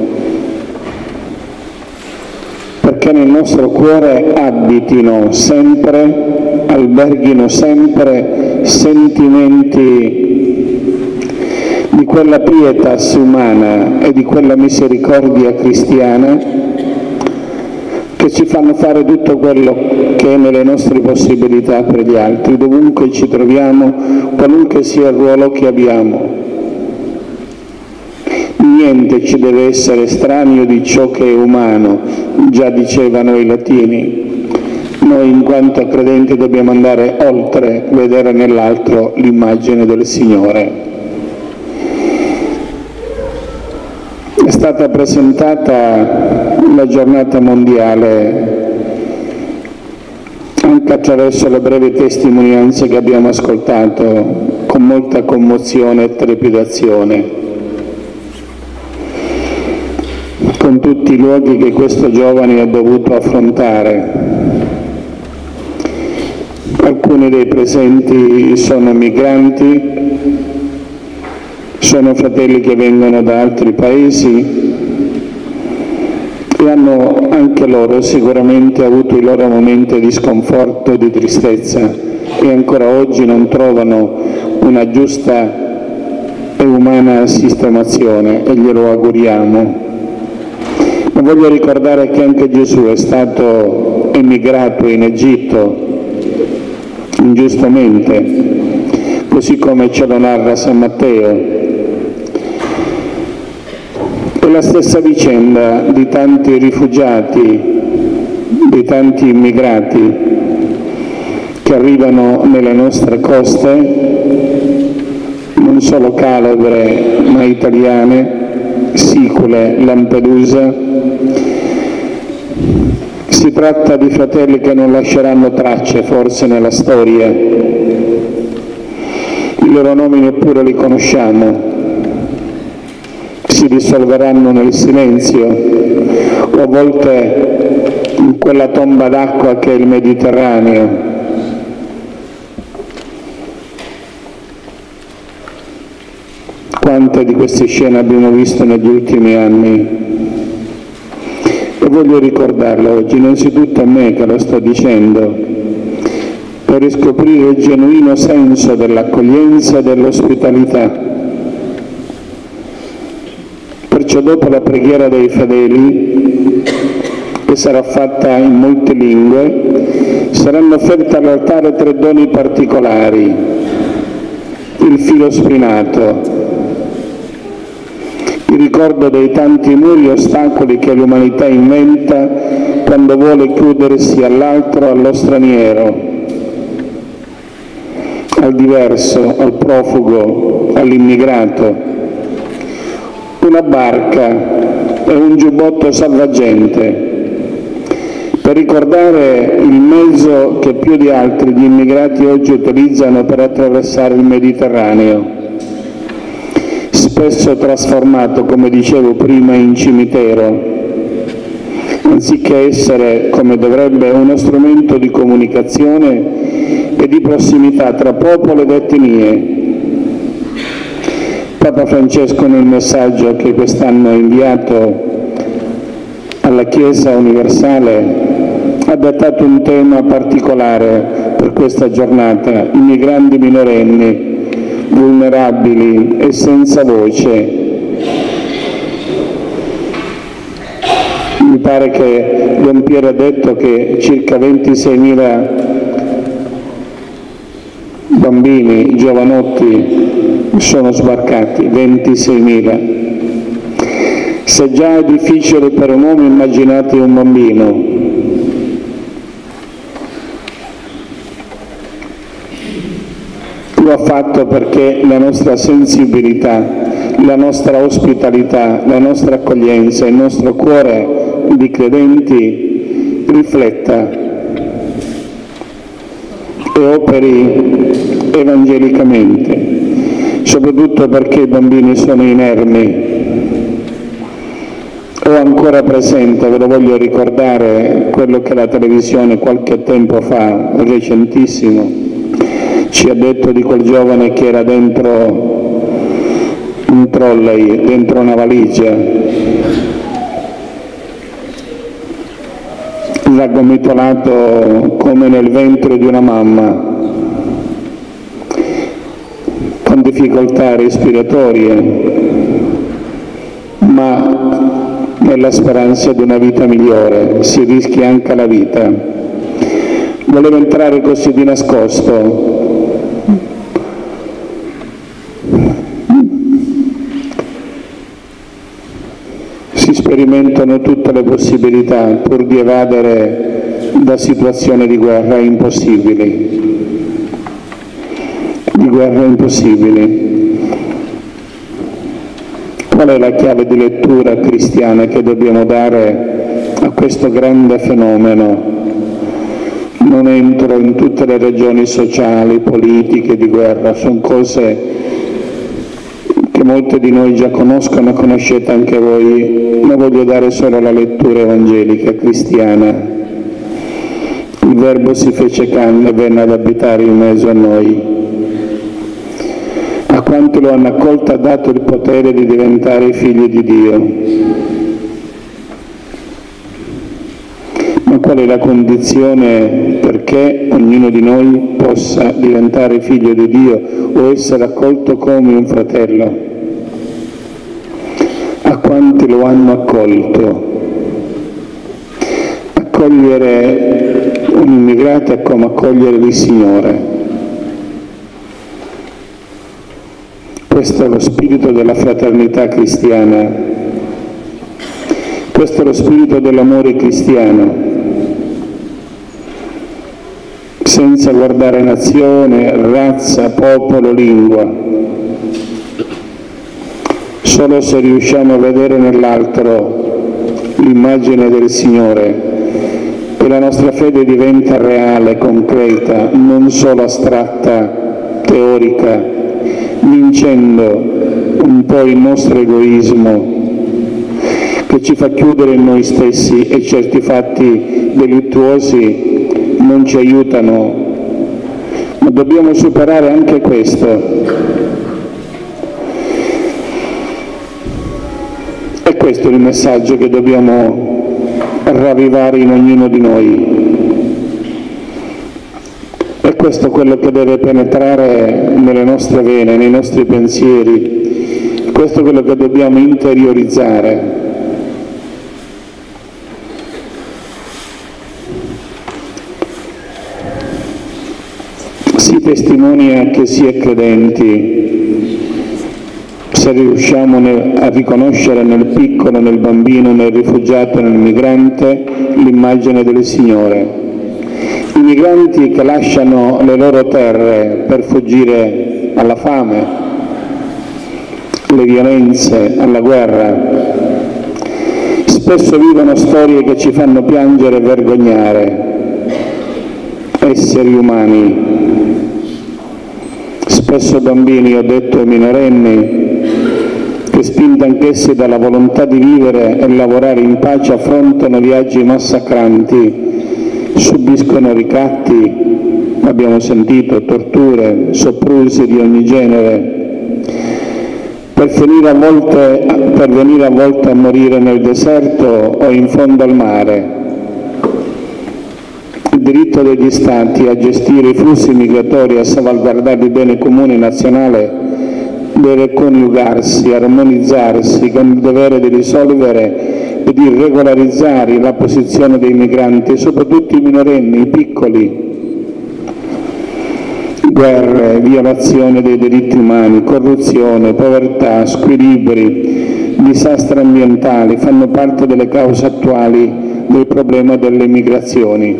perché nel nostro cuore abitino sempre, alberghino sempre sentimenti di quella pietas umana e di quella misericordia cristiana che ci fanno fare tutto quello che è nelle nostre possibilità per gli altri, dovunque ci troviamo, qualunque sia il ruolo che abbiamo. Niente ci deve essere estraneo di ciò che è umano, già dicevano i latini. Noi in quanto credenti dobbiamo andare oltre, vedere nell'altro l'immagine del Signore. È stata presentata la giornata mondiale anche attraverso le brevi testimonianze che abbiamo ascoltato con molta commozione e trepidazione, con tutti i luoghi che questo giovane ha dovuto affrontare. Alcuni dei presenti sono migranti, sono fratelli che vengono da altri paesi e hanno anche loro sicuramente avuto i loro momenti di sconforto e di tristezza, e ancora oggi non trovano una giusta e umana sistemazione e glielo auguriamo. Ma voglio ricordare che anche Gesù è stato emigrato in Egitto ingiustamente, così come ce lo narra San Matteo. È la stessa vicenda di tanti rifugiati, di tanti immigrati che arrivano nelle nostre coste, non solo calabre ma italiane, Sicule, Lampedusa. Si tratta di fratelli che non lasceranno tracce forse nella storia, i loro nomi neppure li conosciamo, si dissolveranno nel silenzio o a volte in quella tomba d'acqua che è il Mediterraneo. Quante di queste scene abbiamo visto negli ultimi anni e voglio ricordarlo oggi, innanzitutto a me che lo sto dicendo, per riscoprire il genuino senso dell'accoglienza e dell'ospitalità. Perciò dopo la preghiera dei fedeli, che sarà fatta in molte lingue, saranno offerte all'altare tre doni particolari: il filo spinato, il ricordo dei tanti muri e ostacoli che l'umanità inventa quando vuole chiudersi all'altro, allo straniero, al diverso, al profugo, all'immigrato. Una barca e un giubbotto salvagente per ricordare il mezzo che più di altri gli immigrati oggi utilizzano per attraversare il Mediterraneo, spesso trasformato, come dicevo prima, in cimitero, anziché essere, come dovrebbe, uno strumento di comunicazione e di prossimità tra popolo ed etnie. Papa Francesco, nel messaggio che quest'anno ha inviato alla Chiesa universale, ha datato un tema particolare per questa giornata: i migranti minorenni, vulnerabili e senza voce. Mi pare che Don Piero ha detto che circa ventiseimila bambini, giovanotti sono sbarcati, ventiseimila. Se già è difficile per un uomo, immaginate un bambino. Lo ha fatto perché la nostra sensibilità, la nostra ospitalità, la nostra accoglienza, il nostro cuore di credenti rifletta e operi evangelicamente, soprattutto perché i bambini sono inermi. Ho ancora presente, ve lo voglio ricordare, quello che la televisione qualche tempo fa, recentissimo, ci ha detto di quel giovane che era dentro un trolley, dentro una valigia, raggomitolato come nel ventre di una mamma, con difficoltà respiratorie, ma nella speranza di una vita migliore. Si rischia anche la vita. Voleva entrare così di nascosto. Si sperimentano tutte le possibilità pur di evadere da situazioni di guerra impossibili, di guerra impossibili. Qual è la chiave di lettura cristiana che dobbiamo dare a questo grande fenomeno? Non entro in tutte le ragioni sociali, politiche, di guerra, sono cose che molti di noi già conoscono, conoscete anche voi, ma voglio dare solo la lettura evangelica cristiana. Il Verbo si fece carne e venne ad abitare in mezzo a noi. A quanti lo hanno accolto ha dato il potere di diventare figli di Dio. Ma qual è la condizione perché ognuno di noi possa diventare figlio di Dio o essere accolto come un fratello. A quanti lo hanno accolto. Accogliere un immigrato è come accogliere il Signore. Questo è lo spirito della fraternità cristiana, questo è lo spirito dell'amore cristiano, senza guardare nazione, razza, popolo, lingua. Solo se riusciamo a vedere nell'altro l'immagine del Signore e la nostra fede diventa reale, concreta, non solo astratta, teorica, vincendo un po' il nostro egoismo che ci fa chiudere in noi stessi, e certi fatti delittuosi non ci aiutano, ma dobbiamo superare anche questo. E questo è il messaggio che dobbiamo ravvivare in ognuno di noi. E questo è quello che deve penetrare nelle nostre vene, nei nostri pensieri. Questo è quello che dobbiamo interiorizzare. Si testimonia che si è credenti se riusciamo a riconoscere nel piccolo, nel bambino, nel rifugiato, nel migrante l'immagine del Signore. I migranti che lasciano le loro terre per fuggire alla fame, alle violenze, alla guerra, spesso vivono storie che ci fanno piangere e vergognare. Esseri umani, spesso bambini, ho detto minorenni, che spinti anch'essi dalla volontà di vivere e lavorare in pace affrontano viaggi massacranti, subiscono ricatti, abbiamo sentito, torture, soprusi di ogni genere, per, finire a volte, per venire a volte a morire nel deserto o in fondo al mare. Il diritto degli Stati a gestire i flussi migratori e a salvaguardare il bene comune nazionale deve coniugarsi, armonizzarsi con il dovere di risolvere e di regolarizzare la posizione dei migranti, soprattutto i minorenni, i piccoli. Guerre, violazione dei diritti umani, corruzione, povertà, squilibri, disastri ambientali fanno parte delle cause attuali del problema delle migrazioni.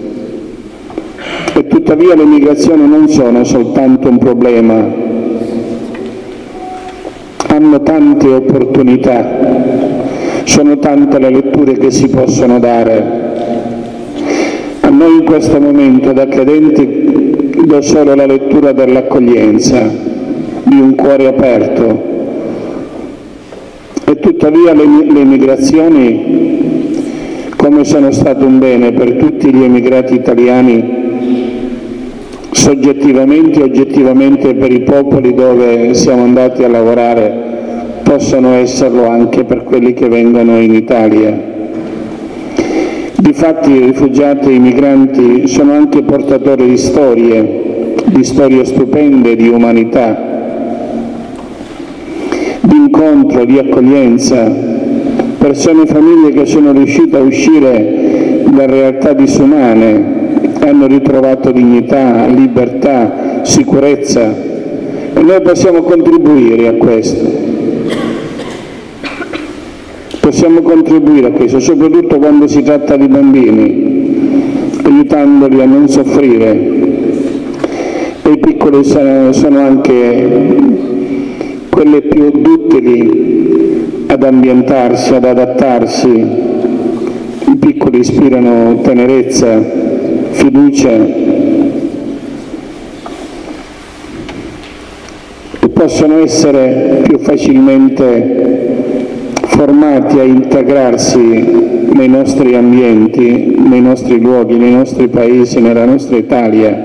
E tuttavia le migrazioni non sono soltanto un problema, hanno tante opportunità. Sono tante le letture che si possono dare. A noi in questo momento da credenti do solo la lettura dell'accoglienza, di un cuore aperto. E tuttavia le, le migrazioni, come sono state un bene per tutti gli emigrati italiani, soggettivamente e oggettivamente per i popoli dove siamo andati a lavorare, possono esserlo anche per quelli che vengono in Italia. Difatti i rifugiati e i migranti sono anche portatori di storie, di storie stupende, di umanità, di incontro, di accoglienza, persone e famiglie che sono riuscite a uscire da realtà disumane, hanno ritrovato dignità, libertà, sicurezza, e noi possiamo contribuire a questo. Possiamo contribuire a questo, soprattutto quando si tratta di bambini, aiutandoli a non soffrire. E i piccoli sono, sono anche quelli più duttili ad ambientarsi, ad adattarsi. I piccoli ispirano tenerezza, fiducia e possono essere più facilmente formati a integrarsi nei nostri ambienti, nei nostri luoghi, nei nostri paesi, nella nostra Italia.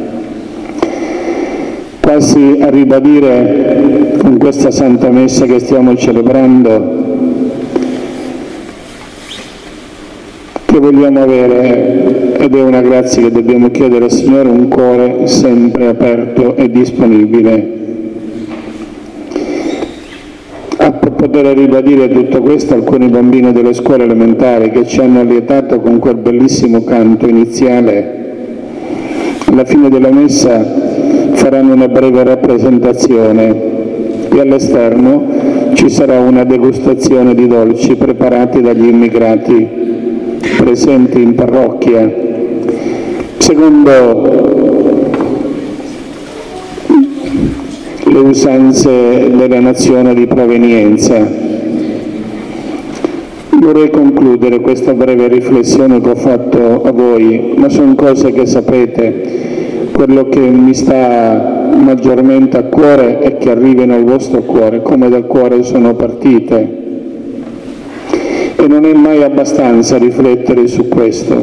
Quasi a ribadire con questa Santa Messa che stiamo celebrando che vogliamo avere, ed è una grazia che dobbiamo chiedere al Signore, un cuore sempre aperto e disponibile. A poter ribadire tutto questo, alcuni bambini delle scuole elementari che ci hanno allietato con quel bellissimo canto iniziale, alla fine della messa faranno una breve rappresentazione e all'esterno ci sarà una degustazione di dolci preparati dagli immigrati presenti in parrocchia, secondo le usanze della nazione di provenienza. Vorrei concludere questa breve riflessione che ho fatto a voi, ma sono cose che sapete. Quello che mi sta maggiormente a cuore è che arrivino al vostro cuore, come dal cuore sono partite. E non è mai abbastanza riflettere su questo.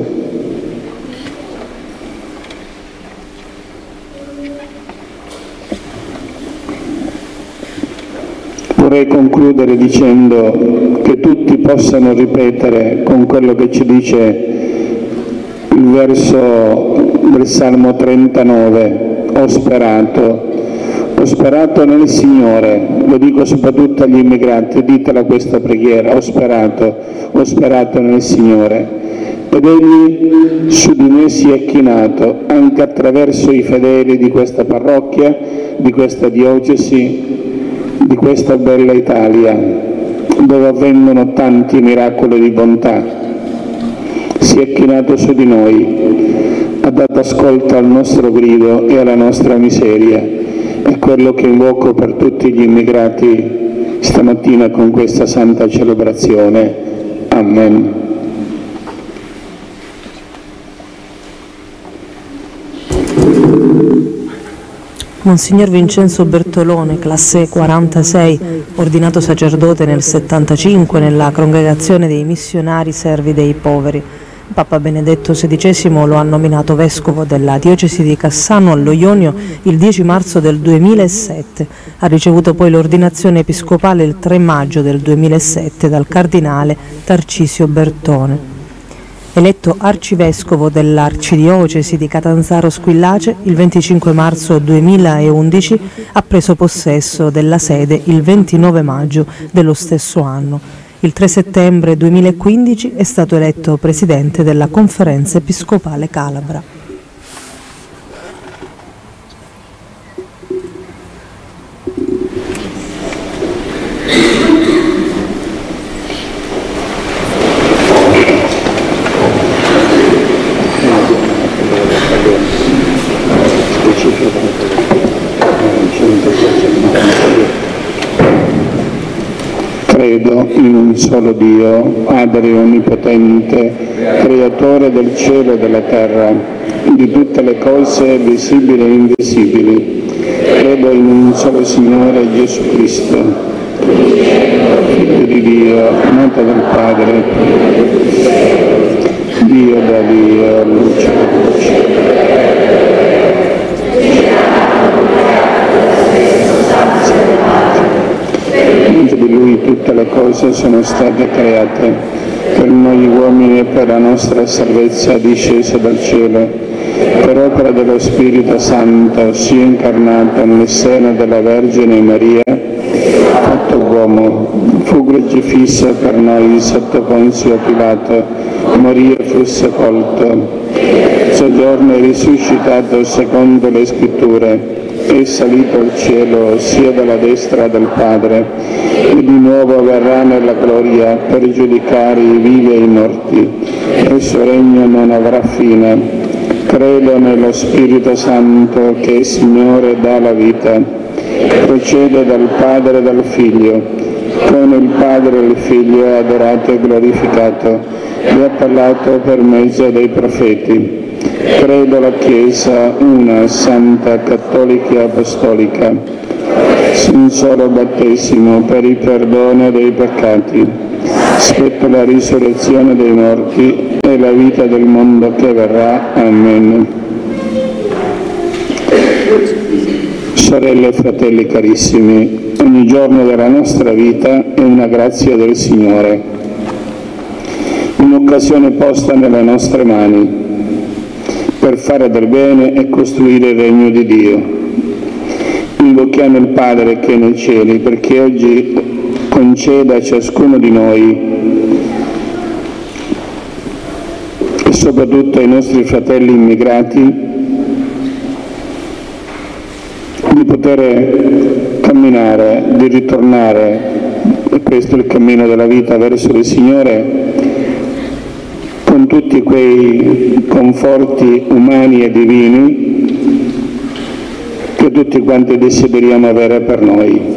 Vorrei concludere dicendo che tutti possano ripetere con quello che ci dice il verso del Salmo trentanove, ho sperato, ho sperato nel Signore, lo dico soprattutto agli immigrati, ditela questa preghiera, ho sperato, ho sperato nel Signore, ed Egli su di me si è chinato, anche attraverso i fedeli di questa parrocchia, di questa diocesi, di questa bella Italia, dove avvengono tanti miracoli di bontà. Si è chinato su di noi, ha dato ascolto al nostro grido e alla nostra miseria. È quello che invoco per tutti gli immigrati stamattina con questa santa celebrazione. Amen. Monsignor Vincenzo Bertolone, classe quarantasei, ordinato sacerdote nel settantacinque nella Congregazione dei Missionari Servi dei Poveri. Papa Benedetto sedicesimo lo ha nominato vescovo della diocesi di Cassano allo Ionio il dieci marzo del duemilasette. Ha ricevuto poi l'ordinazione episcopale il tre maggio del duemilasette dal cardinale Tarcisio Bertone. Eletto arcivescovo dell'arcidiocesi di Catanzaro Squillace, il venticinque marzo duemilaundici ha preso possesso della sede il ventinove maggio dello stesso anno. Il tre settembre duemilaquindici è stato eletto presidente della Conferenza Episcopale Calabra. Credo in un solo Dio, Padre Onnipotente, Creatore del cielo e della terra, di tutte le cose visibili e invisibili. Credo in un solo Signore Gesù Cristo, Figlio di Dio, nato dal Padre, Dio da Dio, luce da luce. Di Lui tutte le cose sono state create, per noi uomini e per la nostra salvezza disceso dal cielo, per opera dello Spirito Santo, si è incarnato nel seno della Vergine Maria, fatto uomo, fu crocifisso per noi sotto Ponzio Pilato, morì e fu sepolto, soggiorno e risuscitato secondo le Scritture, è salito al cielo, sia dalla destra del Padre, e di nuovo verrà nella gloria per giudicare i vivi e i morti, e il suo regno non avrà fine. Credo nello Spirito Santo che è Signore e dà la vita, procede dal Padre e dal Figlio, con il Padre e il Figlio è adorato e glorificato, e ha parlato per mezzo dei profeti. Credo la Chiesa una, santa, cattolica e apostolica, un solo battesimo per il perdono dei peccati, aspetto la risurrezione dei morti e la vita del mondo che verrà. Amen. Sorelle e fratelli carissimi, ogni giorno della nostra vita è una grazia del Signore. un'occasione posta nelle nostre mani per fare del bene e costruire il regno di Dio. Invochiamo il Padre che è nei cieli perché oggi conceda a ciascuno di noi e soprattutto ai nostri fratelli immigrati di poter camminare, di ritornare, e questo è il cammino della vita, verso il Signore, con tutti quei conforti umani e divini che tutti quanti desideriamo avere per noi.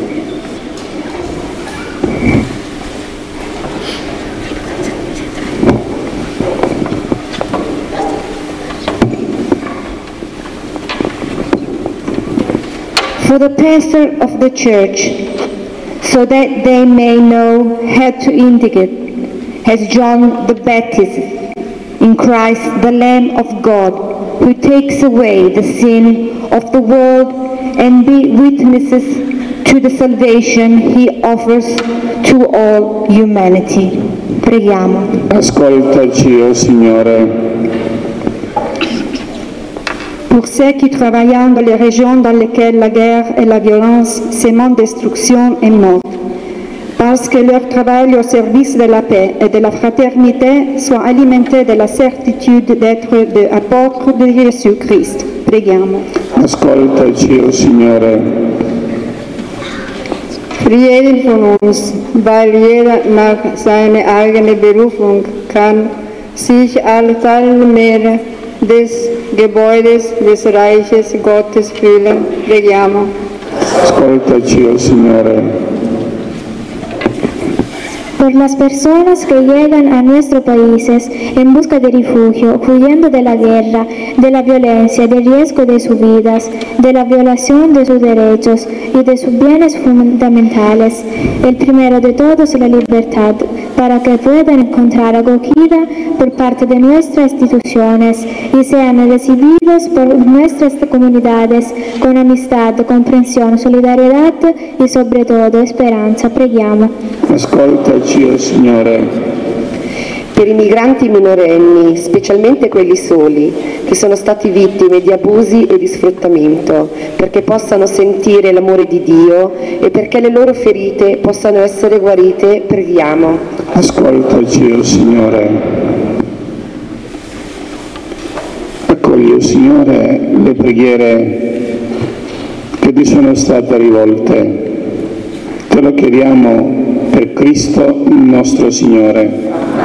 For the pastor of the church, so that they may know how to indicate, as John the Baptist, in Christ the Lamb of God, who takes away the sin of the world, and be witnesses to the salvation he offers to all humanity. Preghiamo. Ascoltaci, o Signore. Pour ceux qui travaillent dans les régions dans lesquelles la guerre et la violence sèment destruction et mort, parce que leur travail au service de la paix et de la fraternité soit alimenté de la certitude d'être des apôtres de Jésus-Christ. Preghiamo. Ascoltaci, o Signore. Frieden von uns, weil jeder nach seiner eigenen Berufung kann sich als Teilnehmer des Gebäudes des Reiches Gottes fühlen. Preghiamo. Ascoltaci, o Signore. Por las personas que llegan a nuestros países en busca de refugio, huyendo de la guerra, de la violencia, del riesgo de sus vidas, de la violación de sus derechos y de sus bienes fundamentales, el primero de todos es la libertad, para que puedan encontrar acogida por parte de nuestras instituciones y sean recibidos por nuestras comunidades con amistad, comprensión, solidaridad y sobre todo esperanza. Preghiamo. Ascoltaci, o Signore. Per i migranti minorenni, specialmente quelli soli, che sono stati vittime di abusi e di sfruttamento, perché possano sentire l'amore di Dio e perché le loro ferite possano essere guarite, preghiamo. Ascoltaci, o Signore. Accogli, o Signore, le preghiere che ti sono state rivolte. Te lo chiediamo per Cristo nostro Signore.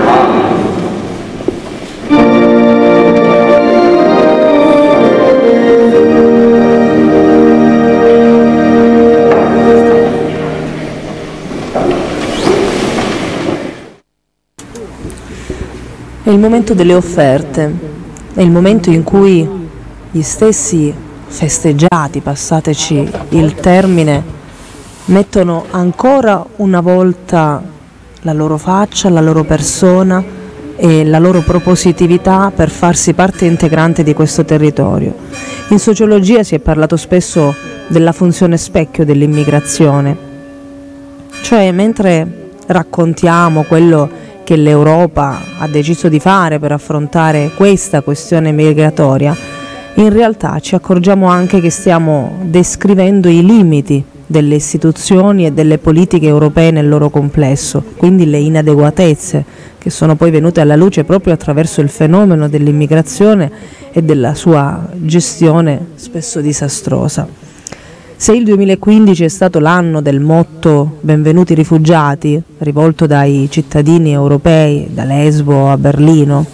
È il momento delle offerte, è il momento in cui gli stessi festeggiati, passateci il termine, mettono ancora una volta la loro faccia, la loro persona e la loro propositività per farsi parte integrante di questo territorio. In sociologia si è parlato spesso della funzione specchio dell'immigrazione, cioè mentre raccontiamo quello che l'Europa ha deciso di fare per affrontare questa questione migratoria, in realtà ci accorgiamo anche che stiamo descrivendo i limiti delle istituzioni e delle politiche europee nel loro complesso, quindi le inadeguatezze che sono poi venute alla luce proprio attraverso il fenomeno dell'immigrazione e della sua gestione spesso disastrosa. Se il duemilaquindici è stato l'anno del motto "Benvenuti rifugiati", rivolto dai cittadini europei da Lesbo a Berlino,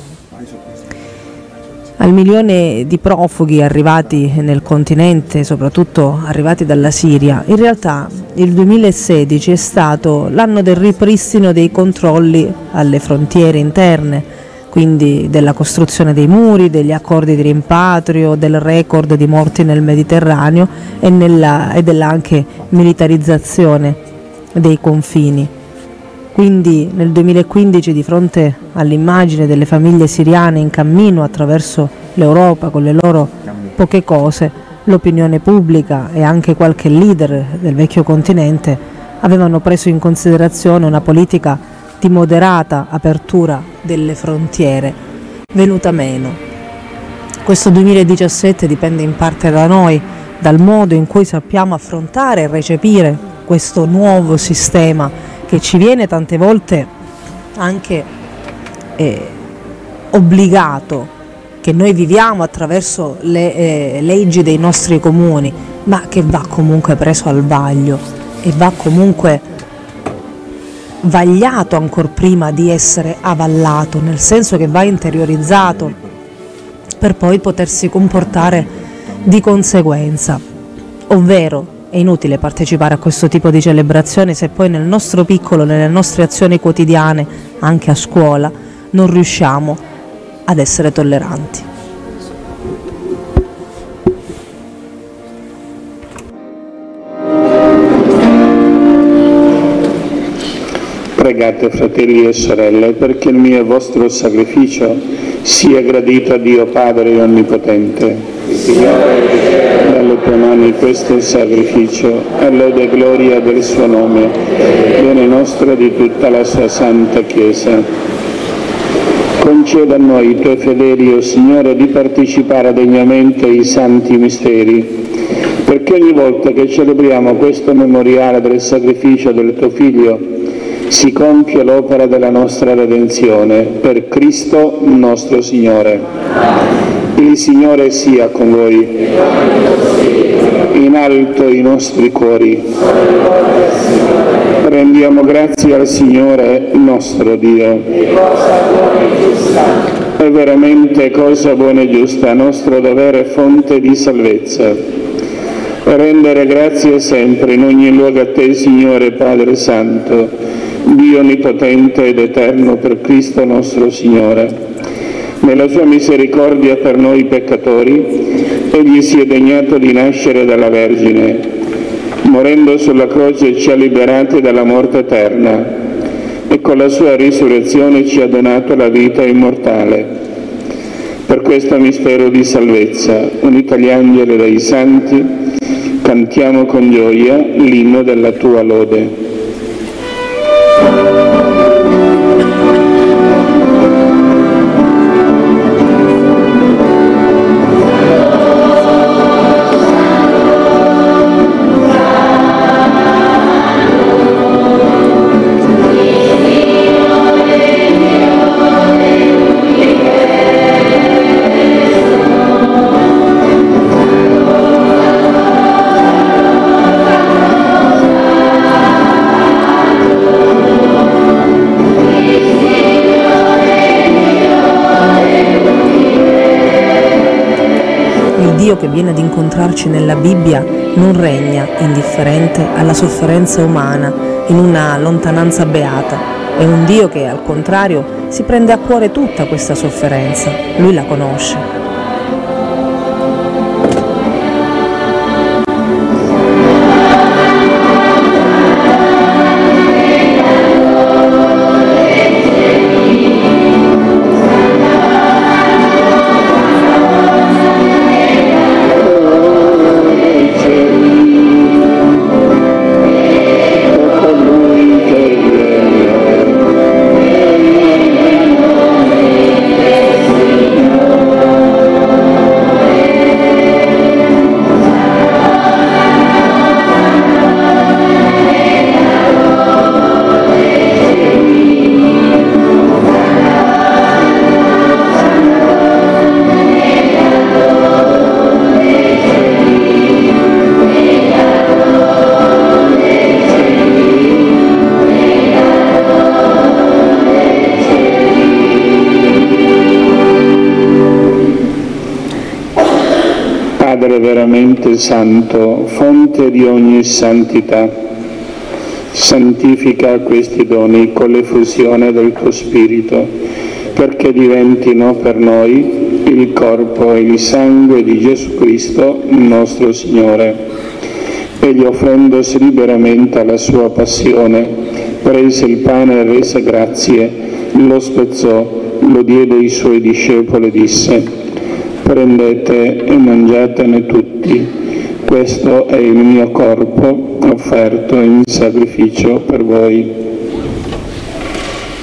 al milione di profughi arrivati nel continente, soprattutto arrivati dalla Siria, in realtà il duemilasedici è stato l'anno del ripristino dei controlli alle frontiere interne, quindi della costruzione dei muri, degli accordi di rimpatrio, del record di morti nel Mediterraneo e, nella, e della anche militarizzazione dei confini. Quindi nel duemilaquindici, di fronte all'immagine delle famiglie siriane in cammino attraverso l'Europa con le loro poche cose, l'opinione pubblica e anche qualche leader del vecchio continente avevano preso in considerazione una politica di moderata apertura delle frontiere venuta meno. Questo duemiladiciassette dipende in parte da noi, dal modo in cui sappiamo affrontare e recepire questo nuovo sistema che ci viene tante volte anche eh, obbligato, che noi viviamo attraverso le eh, leggi dei nostri comuni, ma che va comunque preso al vaglio e va comunque vagliato ancor prima di essere avallato, nel senso che va interiorizzato per poi potersi comportare di conseguenza. Ovvero è inutile partecipare a questo tipo di celebrazioni se poi nel nostro piccolo, nelle nostre azioni quotidiane, anche a scuola, non riusciamo ad essere tolleranti. Pregate, fratelli e sorelle, perché il mio e vostro sacrificio sia gradito a Dio Padre Onnipotente. Dalle tue mani questo sacrificio, a lode e gloria del suo nome, bene nostro e di tutta la sua santa Chiesa. Conceda a noi, i tuoi fedeli, o Signore, di partecipare degnamente ai santi misteri, perché ogni volta che celebriamo questo memoriale del sacrificio del tuo Figlio, si compie l'opera della nostra redenzione, per Cristo nostro Signore. Il Signore sia con voi. In alto i nostri cuori. Rendiamo grazie al Signore nostro Dio. È veramente cosa buona e giusta, nostro dovere e fonte di salvezza. Rendere grazie sempre in ogni luogo a te, Signore Padre Santo, Dio onnipotente ed eterno, per Cristo nostro Signore. Nella sua misericordia per noi peccatori, egli si è degnato di nascere dalla Vergine. Morendo sulla croce ci ha liberati dalla morte eterna e con la sua risurrezione ci ha donato la vita immortale. Per questo mistero di salvezza, unito agli angeli e dai santi, cantiamo con gioia l'inno della tua lode. Dio che viene ad incontrarci nella Bibbia non regna indifferente alla sofferenza umana in una lontananza beata. È un Dio che, al contrario, si prende a cuore tutta questa sofferenza. Lui la conosce. Padre veramente santo, fonte di ogni santità, santifica questi doni con l'effusione del tuo Spirito, perché diventino per noi il corpo e il sangue di Gesù Cristo, nostro Signore. Egli, offrendosi liberamente alla sua passione, prese il pane e rese grazie, lo spezzò, lo diede ai suoi discepoli e disse: prendete e mangiatene tutti, questo è il mio corpo offerto in sacrificio per voi.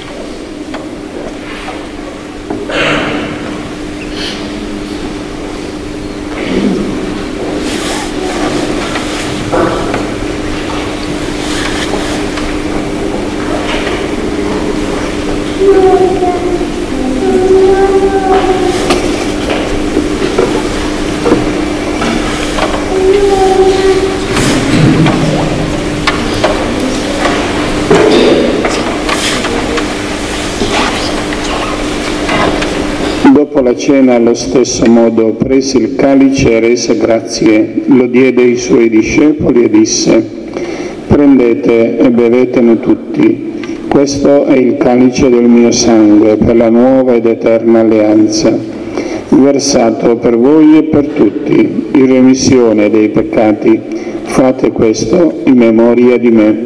cena allo stesso modo prese il calice e rese grazie, lo diede ai suoi discepoli e disse: prendete e bevetene tutti, questo è il calice del mio sangue per la nuova ed eterna alleanza, versato per voi e per tutti in remissione dei peccati. Fate questo in memoria di me.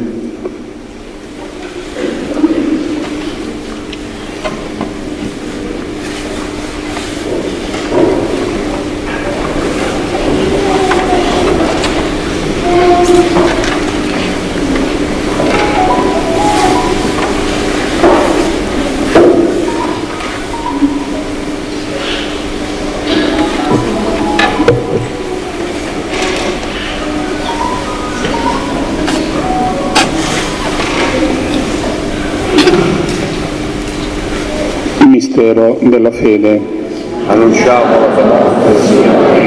Mistero della fede. Annunciamo la tua morte, Signore.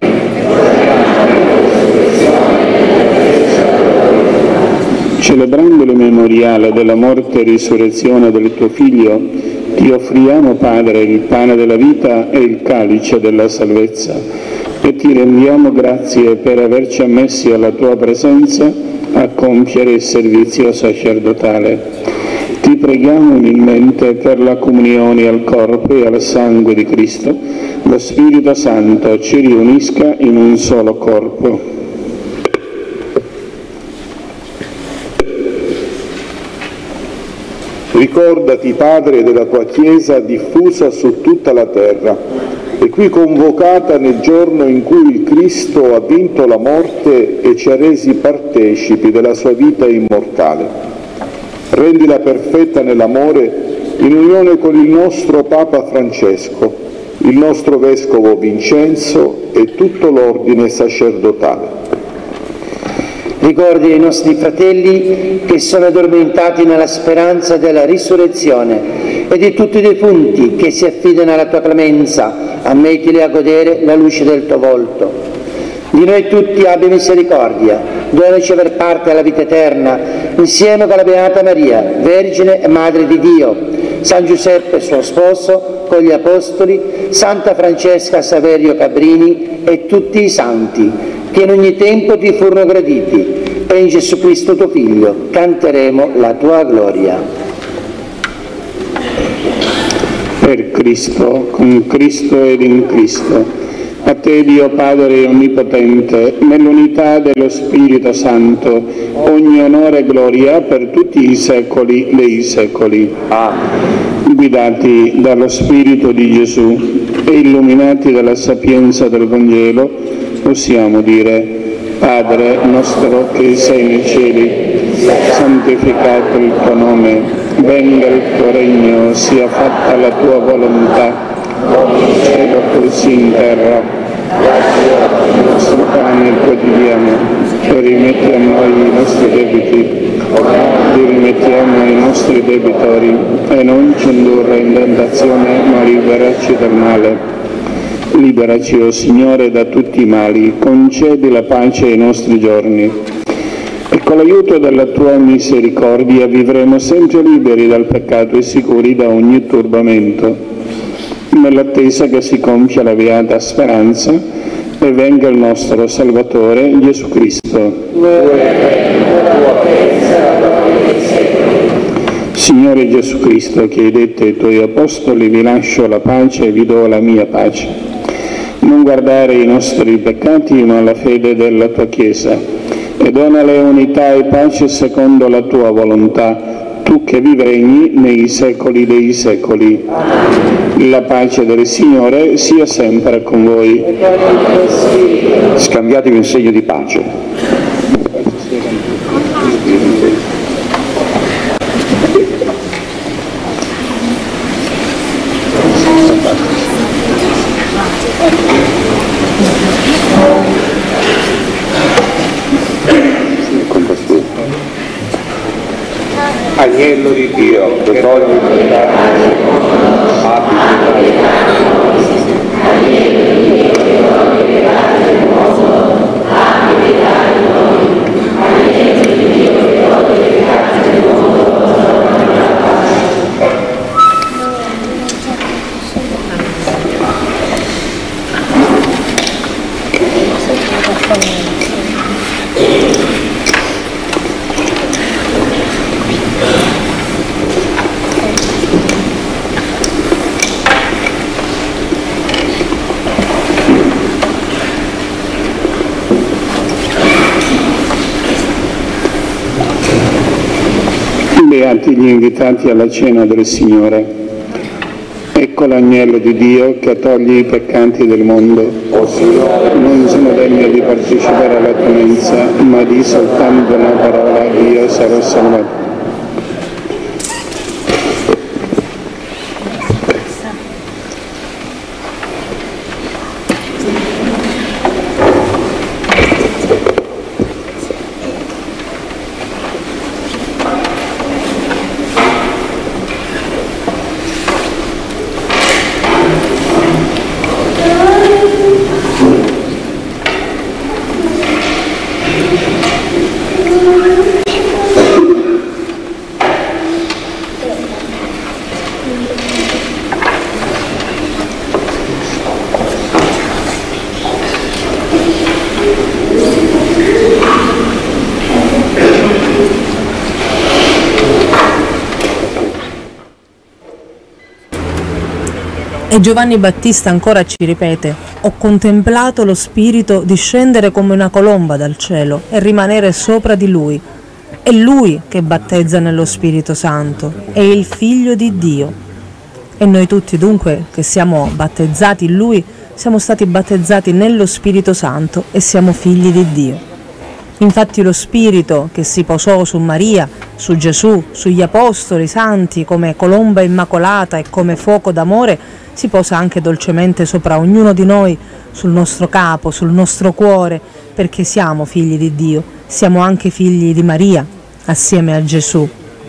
Celebrando il memoriale della morte e risurrezione del tuo Figlio, ti offriamo, Padre, il pane della vita e il calice della salvezza, e ti rendiamo grazie per averci ammessi alla tua presenza a compiere il servizio sacerdotale. Ti preghiamo umilmente per la comunione al corpo e al sangue di Cristo, lo Spirito Santo ci riunisca in un solo corpo. Ricordati, Padre, della tua Chiesa diffusa su tutta la terra e qui convocata nel giorno in cui il Cristo ha vinto la morte e ci ha resi partecipi della sua vita immortale. Rendila perfetta nell'amore in unione con il nostro Papa Francesco, il nostro Vescovo Vincenzo e tutto l'ordine sacerdotale. Ricordi i nostri fratelli che sono addormentati nella speranza della risurrezione e di tutti i defunti che si affidano alla tua clemenza, ammettili a godere la luce del tuo volto. Di noi tutti abbi misericordia, donaci aver parte alla vita eterna, insieme con la Beata Maria, Vergine e Madre di Dio, San Giuseppe suo sposo, con gli Apostoli, Santa Francesca Saverio Cabrini e tutti i santi, che in ogni tempo ti furono graditi, e in Gesù Cristo tuo Figlio canteremo la tua gloria. Per Cristo, con Cristo ed in Cristo. A te, Dio Padre Onnipotente, nell'unità dello Spirito Santo, ogni onore e gloria per tutti i secoli dei secoli. Amen. Guidati dallo Spirito di Gesù e illuminati dalla sapienza del Vangelo, possiamo dire: Padre nostro che sei nei cieli, santificato il tuo nome, venga il tuo regno, sia fatta la tua volontà, come in cielo così in terra. Il nostro pane quotidiano, e rimetti a noi i nostri debiti, li rimettiamo ai nostri debitori, e non ci indurre in tentazione, ma liberaci dal male. Liberaci, o Signore, da tutti i mali, concedi la pace ai nostri giorni, e con l'aiuto della tua misericordia vivremo sempre liberi dal peccato e sicuri da ogni turbamento, nell'attesa che si compia la beata speranza e venga il nostro Salvatore Gesù Cristo. Signore Gesù Cristo, che hai detto ai tuoi apostoli: vi lascio la pace e vi do la mia pace. Non guardare i nostri peccati, ma la fede della tua Chiesa, e donale unità e pace secondo la tua volontà, tu che vi regni nei secoli dei secoli. La pace del Signore sia sempre con voi. Scambiatevi un segno di pace. Agnello di Dio, che toglie il peccato, abbi Beati gli invitati alla cena del Signore. Ecco l'agnello di Dio che toglie i peccanti del mondo. O Signore, non sono degno di partecipare alla tua mensa, ma di soltanto una parola e io sarò salvato. E Giovanni Battista ancora ci ripete: ho contemplato lo Spirito discendere come una colomba dal cielo e rimanere sopra di lui. È lui che battezza nello Spirito Santo, è il Figlio di Dio. E noi tutti dunque che siamo battezzati in lui, siamo stati battezzati nello Spirito Santo e siamo figli di Dio. Infatti lo Spirito che si posò su Maria, su Gesù, sugli Apostoli Santi come colomba immacolata e come fuoco d'amore, si posa anche dolcemente sopra ognuno di noi, sul nostro capo, sul nostro cuore, perché siamo figli di Dio, siamo anche figli di Maria, assieme a Gesù.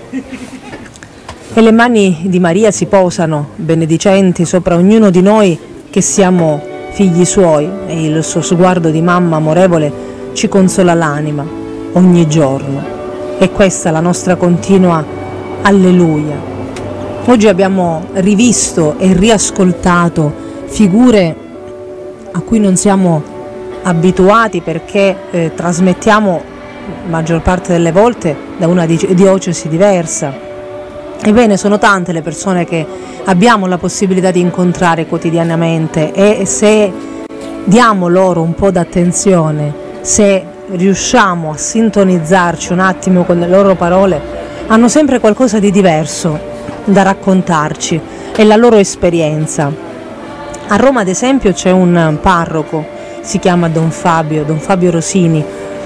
E le mani di Maria si posano, benedicenti, sopra ognuno di noi che siamo figli suoi, e il suo sguardo di mamma amorevole ci consola l'anima ogni giorno. E questa è la nostra continua alleluia. Oggi abbiamo rivisto e riascoltato figure a cui non siamo abituati perché eh, trasmettiamo la maggior parte delle volte da una diocesi diversa. Ebbene, sono tante le persone che abbiamo la possibilità di incontrare quotidianamente e se diamo loro un po' d'attenzione, se riusciamo a sintonizzarci un attimo con le loro parole, hanno sempre qualcosa di diverso da raccontarci e la loro esperienza. A Roma, ad esempio, c'è un parroco, si chiama Don Fabio, Don Fabio Rosini,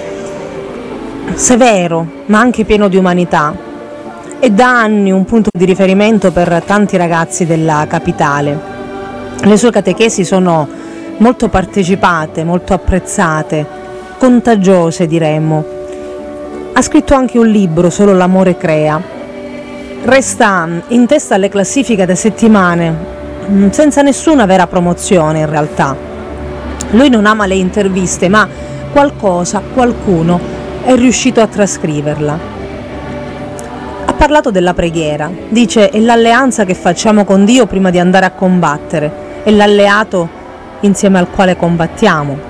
severo ma anche pieno di umanità, e da anni un punto di riferimento per tanti ragazzi della capitale. Le sue catechesi sono molto partecipate, molto apprezzate, contagiose diremmo. Ha scritto anche un libro, Solo l'amore crea. Resta in testa alle classifiche da settimane, senza nessuna vera promozione in realtà. Lui non ama le interviste, ma qualcosa, qualcuno è riuscito a trascriverla. Ha parlato della preghiera, dice è l'alleanza che facciamo con Dio prima di andare a combattere, è l'alleato insieme al quale combattiamo.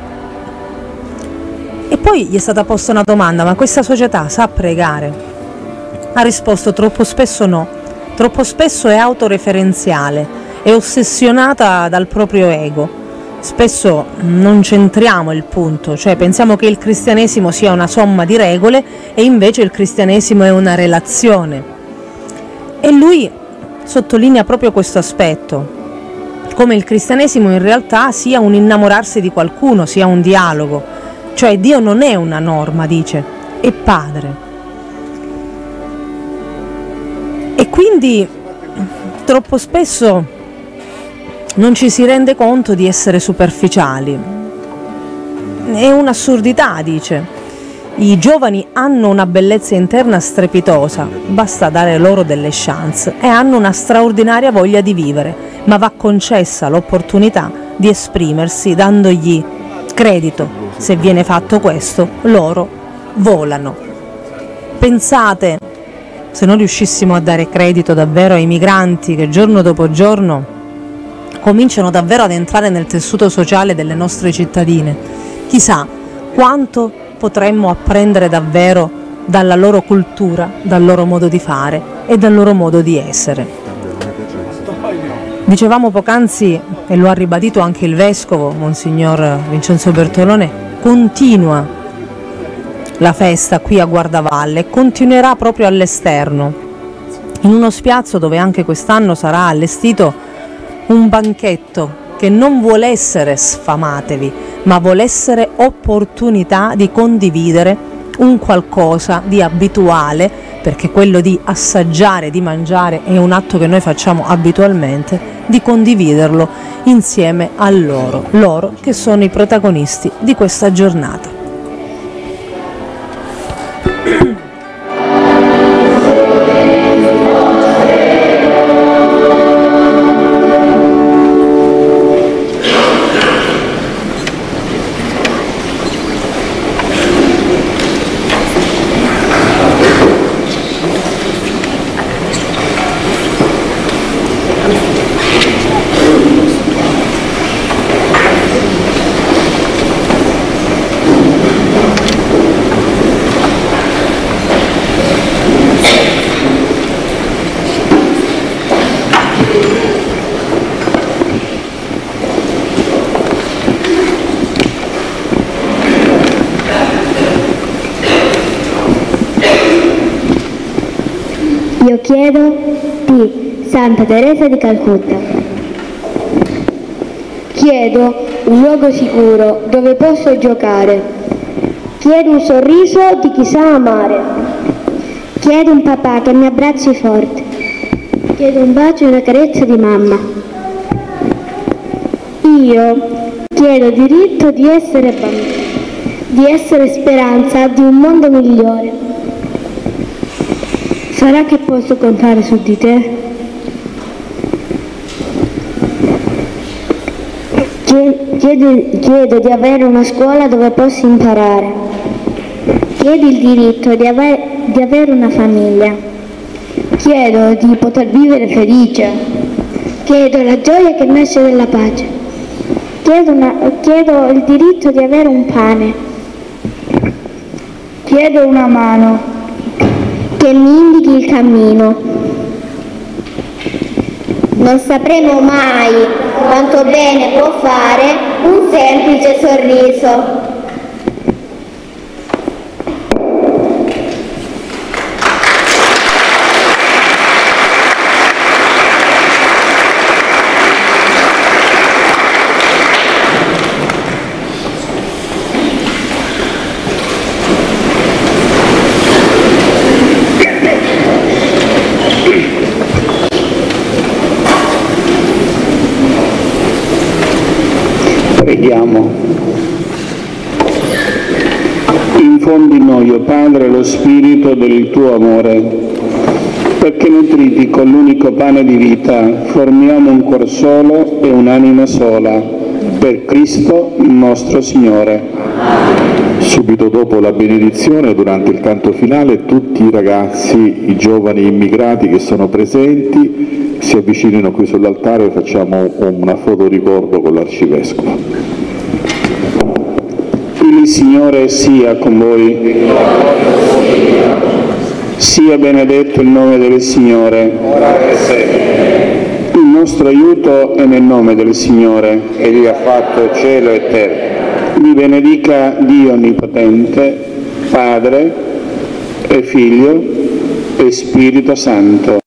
E poi gli è stata posta una domanda: ma questa società sa pregare? Ha risposto: troppo spesso no, troppo spesso è autoreferenziale, è ossessionata dal proprio ego. Spesso non centriamo il punto, cioè pensiamo che il cristianesimo sia una somma di regole e invece il cristianesimo è una relazione. E lui sottolinea proprio questo aspetto, come il cristianesimo in realtà sia un innamorarsi di qualcuno, sia un dialogo, cioè Dio non è una norma, dice, è Padre. E quindi troppo spesso non ci si rende conto di essere superficiali. È un'assurdità, dice. I giovani hanno una bellezza interna strepitosa, basta dare loro delle chance, e hanno una straordinaria voglia di vivere, ma va concessa l'opportunità di esprimersi dandogli credito. Se viene fatto questo, loro volano. Pensate, se non riuscissimo a dare credito davvero ai migranti che giorno dopo giorno cominciano davvero ad entrare nel tessuto sociale delle nostre cittadine, chissà quanto potremmo apprendere davvero dalla loro cultura, dal loro modo di fare e dal loro modo di essere. Dicevamo poc'anzi, e lo ha ribadito anche il Vescovo, Monsignor Vincenzo Bertolone, continua la festa qui a Guardavalle e continuerà proprio all'esterno. in uno spiazzo dove anche quest'anno sarà allestito un banchetto che non vuole essere sfamatevi, ma vuole essere opportunità di condividere un qualcosa di abituale, perché quello di assaggiare, di mangiare è un atto che noi facciamo abitualmente, di condividerlo insieme a loro, loro che sono i protagonisti di questa giornata. Io chiedo di Santa Teresa di Calcutta. Chiedo un luogo sicuro dove posso giocare. Chiedo un sorriso di chi sa amare. Chiedo un papà che mi abbracci forte. Chiedo un bacio e una carezza di mamma. Io chiedo diritto di essere bambino, di essere speranza di un mondo migliore. Sarà che posso contare su di te? Chiedo, chiedo di avere una scuola dove posso imparare. Chiedo il diritto di, aver, di avere una famiglia. Chiedo di poter vivere felice. Chiedo la gioia che nasce dalla pace. Chiedo, una, chiedo il diritto di avere un pane. Chiedo una mano che mi indichi il cammino. Non sapremo mai quanto bene può fare un semplice sorriso. Preghiamo. Infondi in noi, o Padre, lo spirito del tuo amore, perché nutriti con l'unico pane di vita formiamo un cuor solo e un'anima sola, per Cristo nostro Signore. Subito dopo la benedizione, durante il canto finale, tutti i ragazzi, i giovani immigrati che sono presenti si avvicinino qui sull'altare e facciamo una foto ricordo con l'Arcivescovo. Il Signore sia con voi. Sia benedetto il nome del Signore. Il nostro aiuto è nel nome del Signore. Egli ha fatto cielo e terra. Vi benedica Dio Onnipotente, Padre e Figlio e Spirito Santo.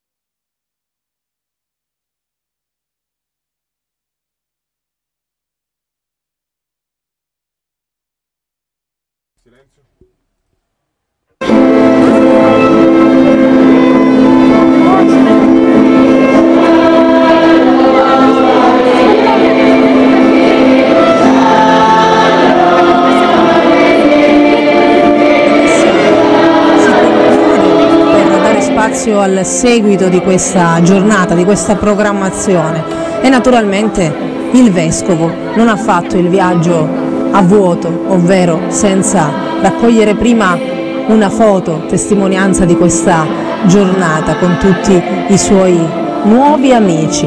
Al seguito di questa giornata, di questa programmazione, e naturalmente il Vescovo non ha fatto il viaggio a vuoto, ovvero senza raccogliere prima una foto, testimonianza di questa giornata con tutti i suoi nuovi amici.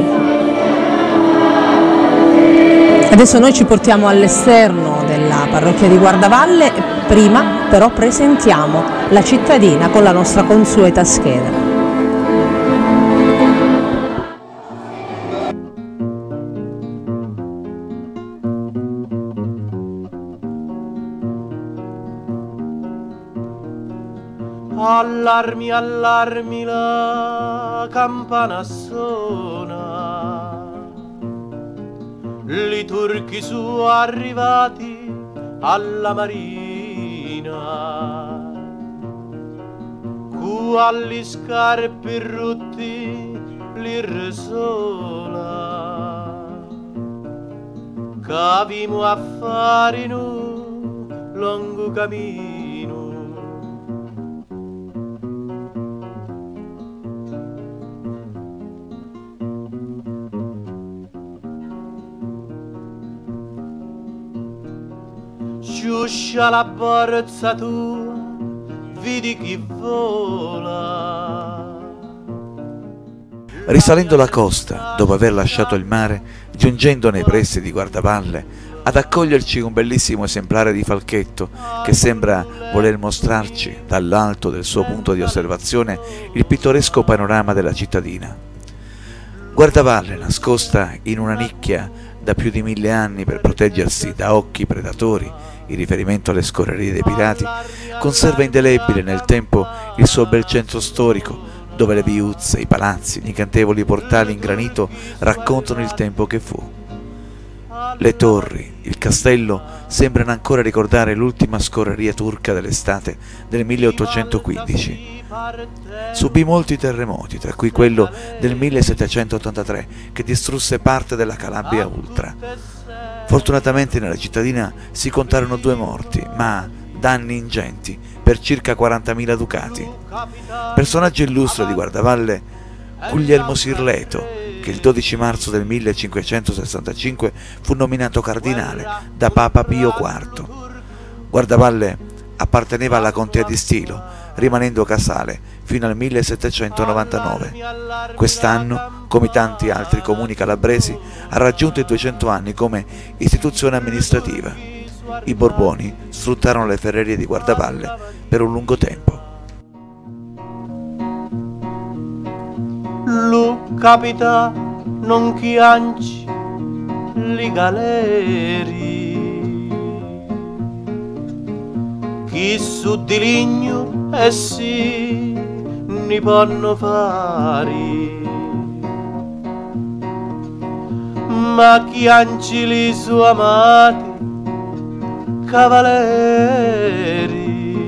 Adesso noi ci portiamo all'esterno della parrocchia di Guardavalle, prima però presentiamo la cittadina con la nostra consueta scheda. Allarmi, allarmi, la campana suona, li turchi su arrivati alla marina, cu agli scarpi rutti li risola, cavimo a fare in un lungo cammino. Sciuscia la borsa tua, vedi chi vola. Risalendo la costa, dopo aver lasciato il mare, giungendo nei pressi di Guardavalle, ad accoglierci un bellissimo esemplare di falchetto che sembra voler mostrarci, dall'alto del suo punto di osservazione, il pittoresco panorama della cittadina. Guardavalle, nascosta in una nicchia da più di mille anni per proteggersi da occhi predatori, in riferimento alle scorrerie dei pirati, conserva indelebile nel tempo il suo bel centro storico, dove le viuzze, i palazzi, gli incantevoli portali in granito raccontano il tempo che fu. Le torri, il castello sembrano ancora ricordare l'ultima scorreria turca dell'estate del milleottocentoquindici. Subì molti terremoti, tra cui quello del millesettecentottantatré che distrusse parte della Calabria Ultra. Fortunatamente nella cittadina si contarono due morti, ma danni ingenti per circa quarantamila ducati. Personaggio illustre di Guardavalle, Guglielmo Sirleto, che il dodici marzo del millecinquecentosessantacinque fu nominato cardinale da Papa Pio quarto. Guardavalle apparteneva alla contea di Stilo, rimanendo casale fino al millesettecentonovantanove. Quest'anno, come tanti altri comuni calabresi, ha raggiunto i duecento anni come istituzione amministrativa. I Borboni sfruttarono le ferrerie di Guardavalle per un lungo tempo. Lu capita non chianci li galeri, chi su di ligno essi ne possono fare, ma chianci li su amati cavaleri,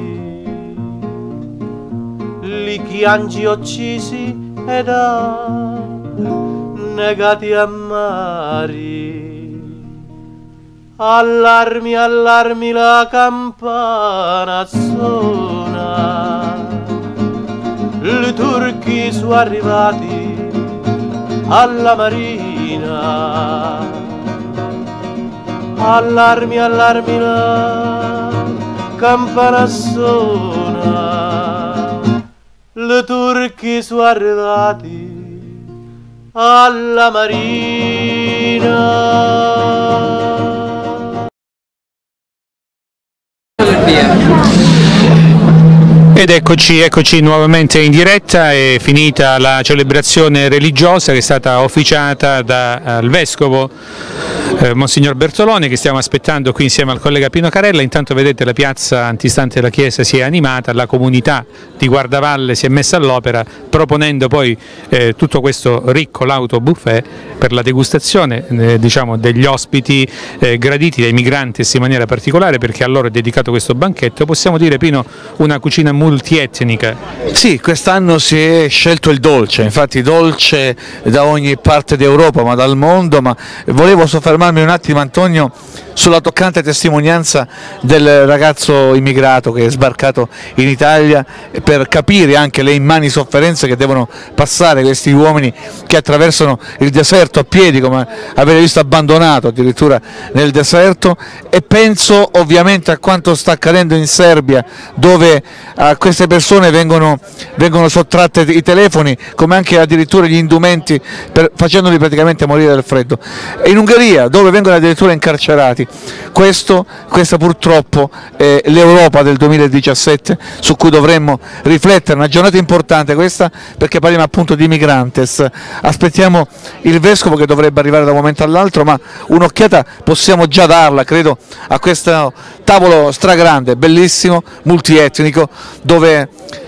li chianci uccisi ed ha negati a mari. Allarmi, allarmi, la campana suona, i turchi sono arrivati alla marina. Allarmi, allarmi, la campana suona, i turchi sono arrivati alla marina. Ed eccoci, eccoci nuovamente in diretta, è finita la celebrazione religiosa che è stata officiata dal Vescovo eh, Monsignor Bertoloni, che stiamo aspettando qui insieme al collega Pino Carella. Intanto vedete la piazza antistante la chiesa si è animata, la comunità di Guardavalle si è messa all'opera proponendo poi eh, tutto questo ricco lauto buffet per la degustazione eh, diciamo degli ospiti eh, graditi dai migranti in maniera particolare, perché a loro è dedicato questo banchetto. Possiamo dire, Pino, una cucina multietnica? Sì, quest'anno si è scelto il dolce, infatti dolce da ogni parte d'Europa ma dal mondo, ma volevo soffermarmi un attimo, Antonio, sulla toccante testimonianza del ragazzo immigrato che è sbarcato in Italia, per capire anche le immani sofferenze che devono passare questi uomini che attraversano il deserto a piedi, come avete visto, abbandonato addirittura nel deserto. E penso ovviamente a quanto sta accadendo in Serbia, dove a queste persone vengono, vengono sottratte i telefoni, come anche addirittura gli indumenti, per, facendoli praticamente morire del freddo. E in Ungheria, dove vengono addirittura incarcerati. Questo, questa purtroppo è l'Europa del duemiladiciassette su cui dovremmo riflettere, una giornata importante questa, perché parliamo appunto di migrantes. Aspettiamo il Vescovo che dovrebbe arrivare da un momento all'altro, ma un'occhiata possiamo già darla, credo, a questo tavolo stragrande, bellissimo, multietnico, dove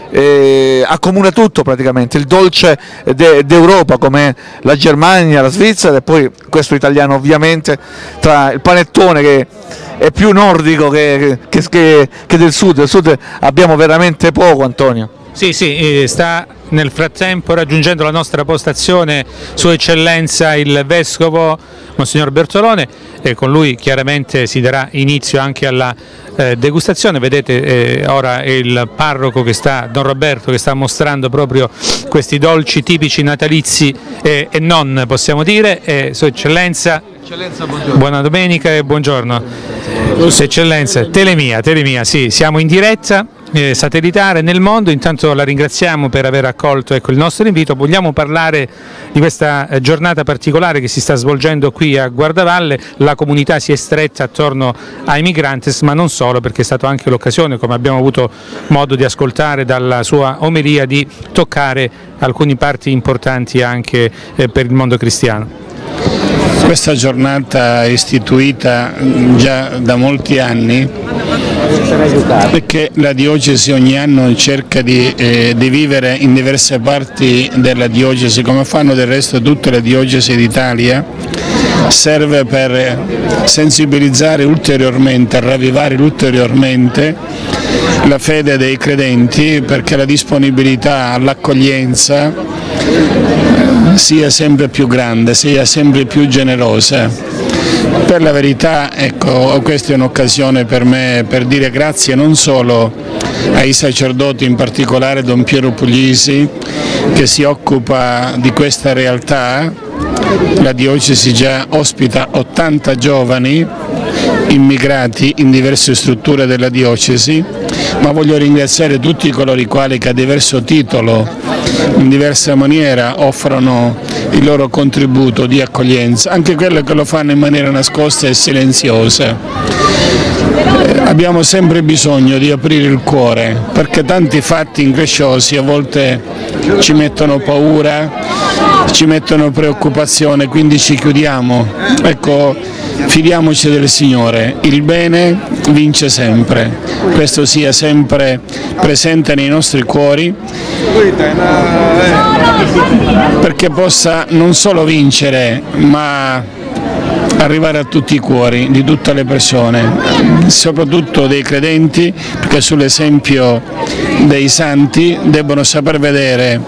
eh, accomuna tutto praticamente, il dolce d'Europa come la Germania, la Svizzera e poi questo italiano ovviamente, tra il panettone che è più nordico che, che, che, che del sud. Del sud abbiamo veramente poco, Antonio. Sì, sì, sta nel frattempo raggiungendo la nostra postazione Sua Eccellenza il Vescovo Monsignor Bertolone e con lui chiaramente si darà inizio anche alla eh, degustazione. Vedete eh, ora è il parroco che sta, Don Roberto, che sta mostrando proprio questi dolci tipici natalizi eh, e non, possiamo dire. Eh, Sua Eccellenza, Eccellenza, buongiorno. Buona domenica e buongiorno. Sua Eccellenza, Telemia, Telemia, sì, siamo in diretta eh, satellitare nel mondo. Intanto la ringraziamo per aver accolto, ecco, il nostro invito. Vogliamo parlare di questa eh, giornata particolare che si sta svolgendo qui a Guardavalle. La comunità si è stretta attorno ai migrantes, ma non solo, perché è stata anche l'occasione, come abbiamo avuto modo di ascoltare dalla sua omelia, di toccare alcune parti importanti anche eh, per il mondo cristiano. Questa giornata è istituita già da molti anni perché la diocesi ogni anno cerca di, eh, di vivere in diverse parti della diocesi, come fanno del resto tutte le diocesi d'Italia. Serve per sensibilizzare ulteriormente, ravvivare ulteriormente la fede dei credenti, perché la disponibilità all'accoglienza sia sempre più grande, sia sempre più generosa. Per la verità, ecco, questa è un'occasione per me per dire grazie non solo ai sacerdoti, in particolare Don Piero Puglisi, che si occupa di questa realtà. La diocesi già ospita ottanta giovani immigrati in diverse strutture della diocesi, ma voglio ringraziare tutti coloro i quali che a diverso titolo, in diversa maniera, offrono il loro contributo di accoglienza, anche quelli che lo fanno in maniera nascosta e silenziosa. Eh, abbiamo sempre bisogno di aprire il cuore, perché tanti fatti incresciosi a volte ci mettono paura, ci mettono preoccupazione, quindi ci chiudiamo. Ecco, fidiamoci del Signore, il bene vince sempre, questo sia sempre presente nei nostri cuori, perché possa non solo vincere, ma arrivare a tutti i cuori di tutte le persone, soprattutto dei credenti, perché sull'esempio dei santi debbono saper vedere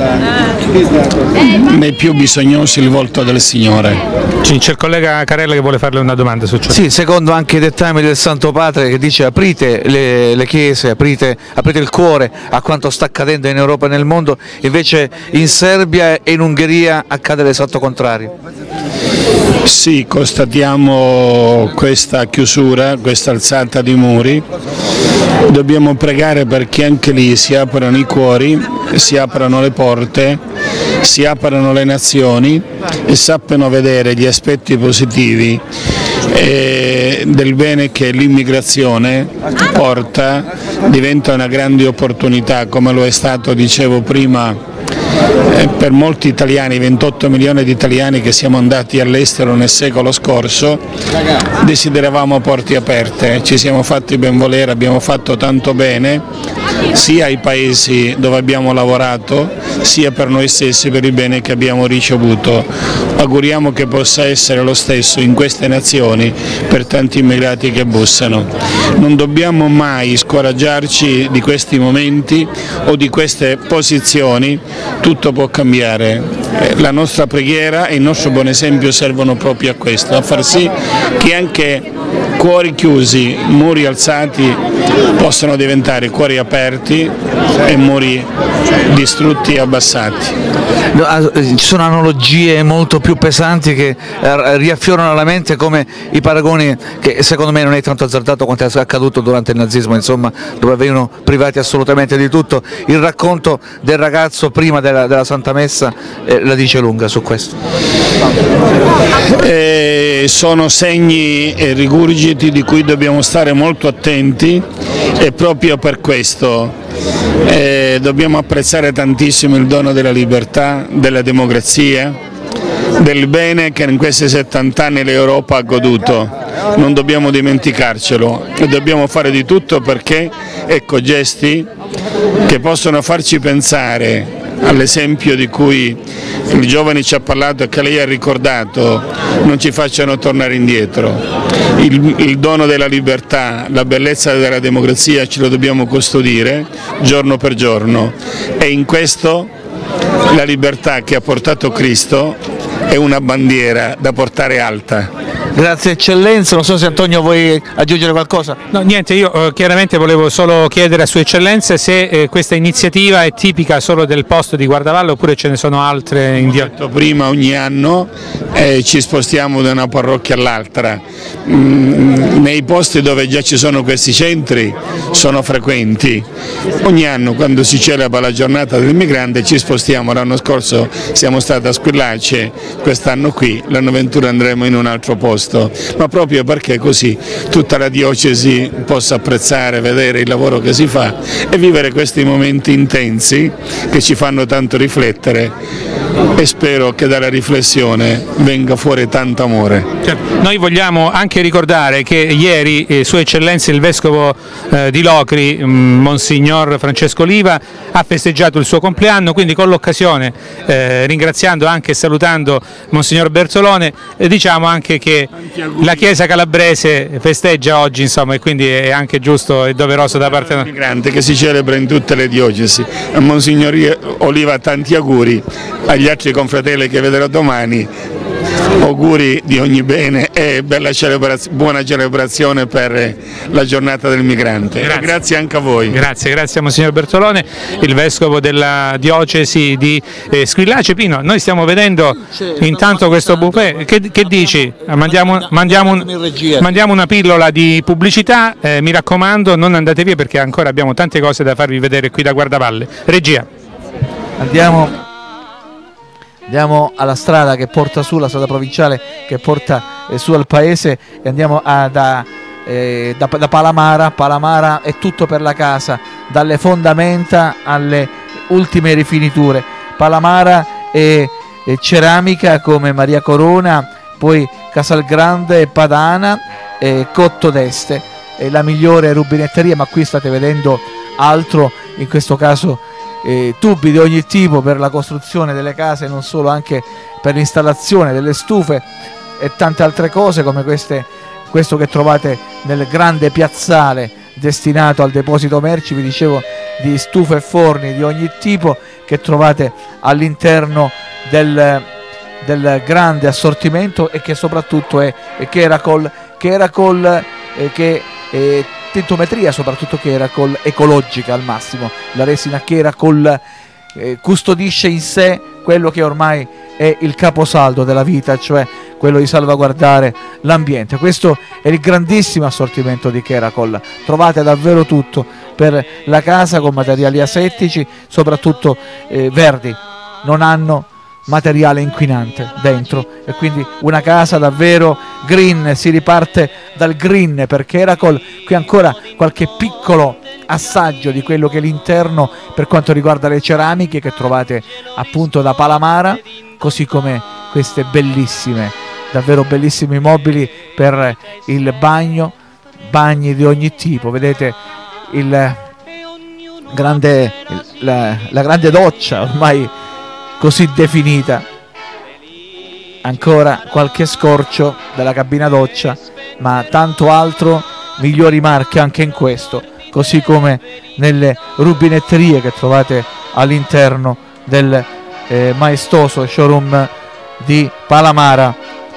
nei più bisognosi il volto del Signore. C'è il collega Carella che vuole farle una domanda su ciò. Sì, secondo anche i dettami del Santo Padre, che dice aprite le, le chiese, aprite, aprite il cuore a quanto sta accadendo in Europa e nel mondo, invece in Serbia e in Ungheria accade l'esatto contrario. Sì, constatiamo questa chiusura, questa alzata di muri. Dobbiamo pregare perché anche lì si aprano i cuori, si aprano le porte, si aprano le nazioni e sappiano vedere gli aspetti positivi eh, del bene che l'immigrazione porta, diventa una grande opportunità, come lo è stato, dicevo prima, Eh, per molti italiani, ventotto milioni di italiani che siamo andati all'estero nel secolo scorso. Desideravamo porte aperte, ci siamo fatti ben volere, abbiamo fatto tanto bene sia ai paesi dove abbiamo lavorato sia per noi stessi, per il bene che abbiamo ricevuto. Auguriamo che possa essere lo stesso in queste nazioni per tanti immigrati che bussano. Non dobbiamo mai scoraggiarci di questi momenti o di queste posizioni, tutto può cambiare. La nostra preghiera e il nostro buon esempio servono proprio a questo, a far sì che anche cuori chiusi, muri alzati possano diventare cuori aperti e muri distrutti e abbassati. Ci sono analogie molto più pesanti che riaffiorano alla mente, come i paragoni che secondo me non è tanto azzardato quanto è accaduto durante il nazismo, insomma, dove vengono privati assolutamente di tutto. Il racconto del ragazzo prima della, della Santa Messa eh, la dice lunga su questo. Eh, sono segni e rigurgiti di cui dobbiamo stare molto attenti e proprio per questo eh, dobbiamo apprezzare tantissimo il dono della libertà, della democrazia, del bene che in questi settanta anni l'Europa ha goduto. non dobbiamo dimenticarcelo e dobbiamo fare di tutto perché, ecco, gesti che possono farci pensare all'esempio di cui il giovane ci ha parlato e che lei ha ricordato, non ci facciano tornare indietro. Il, il dono della libertà, la bellezza della democrazia ce lo dobbiamo custodire giorno per giorno e in questo la libertà che ha portato Cristo è una bandiera da portare alta. Grazie Eccellenza, non so se Antonio vuoi aggiungere qualcosa? No, niente, io eh, chiaramente volevo solo chiedere a Sue Eccellenze se eh, questa iniziativa è tipica solo del posto di Guardavalle oppure ce ne sono altre in Dio. Prima ogni anno eh, ci spostiamo da una parrocchia all'altra, mm, nei posti dove già ci sono questi centri sono frequenti, ogni anno quando si celebra la giornata del migrante ci spostiamo, l'anno scorso siamo stati a Squillace, quest'anno qui, l'anno venturo andremo in un altro posto, ma proprio perché così tutta la diocesi possa apprezzare, vedere il lavoro che si fa e vivere questi momenti intensi che ci fanno tanto riflettere e spero che dalla riflessione venga fuori tanto amore. Certo. Noi vogliamo anche ricordare che ieri eh, Sua Eccellenza il Vescovo eh, di Locri, mh, Monsignor Francesco Oliva, ha festeggiato il suo compleanno, quindi con l'occasione, eh, ringraziando anche e salutando Monsignor Bertolone, eh, diciamo anche che la Chiesa calabrese festeggia oggi, insomma, e quindi è anche giusto e doveroso da parte del migrante che si celebra in tutte le diocesi. A Monsignor Oliva tanti auguri, agli altri confratelli che vedrò domani auguri di ogni bene e bella celebrazio, buona celebrazione per la giornata del migrante. Grazie, grazie anche a voi. Grazie, grazie a Monsignor Bertolone, il Vescovo della diocesi di eh, Squillace. Pino, noi stiamo vedendo intanto questo buffet, che, che dici? Mandiamo, mandiamo, un, mandiamo una pillola di pubblicità, eh, mi raccomando non andate via perché ancora abbiamo tante cose da farvi vedere qui da Guardavalle. Regia. Andiamo. Andiamo alla strada che porta su, la strada provinciale che porta eh, su al paese e andiamo a, da, eh, da, da Palamara. Palamara è tutto per la casa, dalle fondamenta alle ultime rifiniture. Palamara è, è ceramica come Maria Corona, poi Casalgrande e Padana e Cotto d'Este, è la migliore rubinetteria, ma qui state vedendo altro, in questo caso Eh, tubi di ogni tipo per la costruzione delle case, non solo, anche per l'installazione delle stufe e tante altre cose come queste, questo che trovate nel grande piazzale destinato al deposito merci, vi dicevo, di stufe e forni di ogni tipo che trovate all'interno del, del grande assortimento e che soprattutto è Cheracol, Cheracol eh, che eh, tintometria soprattutto Cheracol ecologica al massimo. La resina Cheracol eh, custodisce in sé quello che ormai è il caposaldo della vita, cioè quello di salvaguardare l'ambiente. Questo è il grandissimo assortimento di Cheracol, trovate davvero tutto per la casa con materiali asettici, soprattutto eh, verdi, non hanno materiale inquinante dentro e quindi una casa davvero green. Si riparte dal green per Cheracol. Qui ancora qualche piccolo assaggio di quello che è l'interno per quanto riguarda le ceramiche che trovate appunto da Palamara, così come queste bellissime, davvero bellissimi mobili per il bagno, bagni di ogni tipo. Vedete il grande, la, la grande doccia ormai così definita, ancora qualche scorcio della cabina doccia, ma tanto altro, migliori marche anche in questo, così come nelle rubinetterie che trovate all'interno del eh, maestoso showroom di Palamara,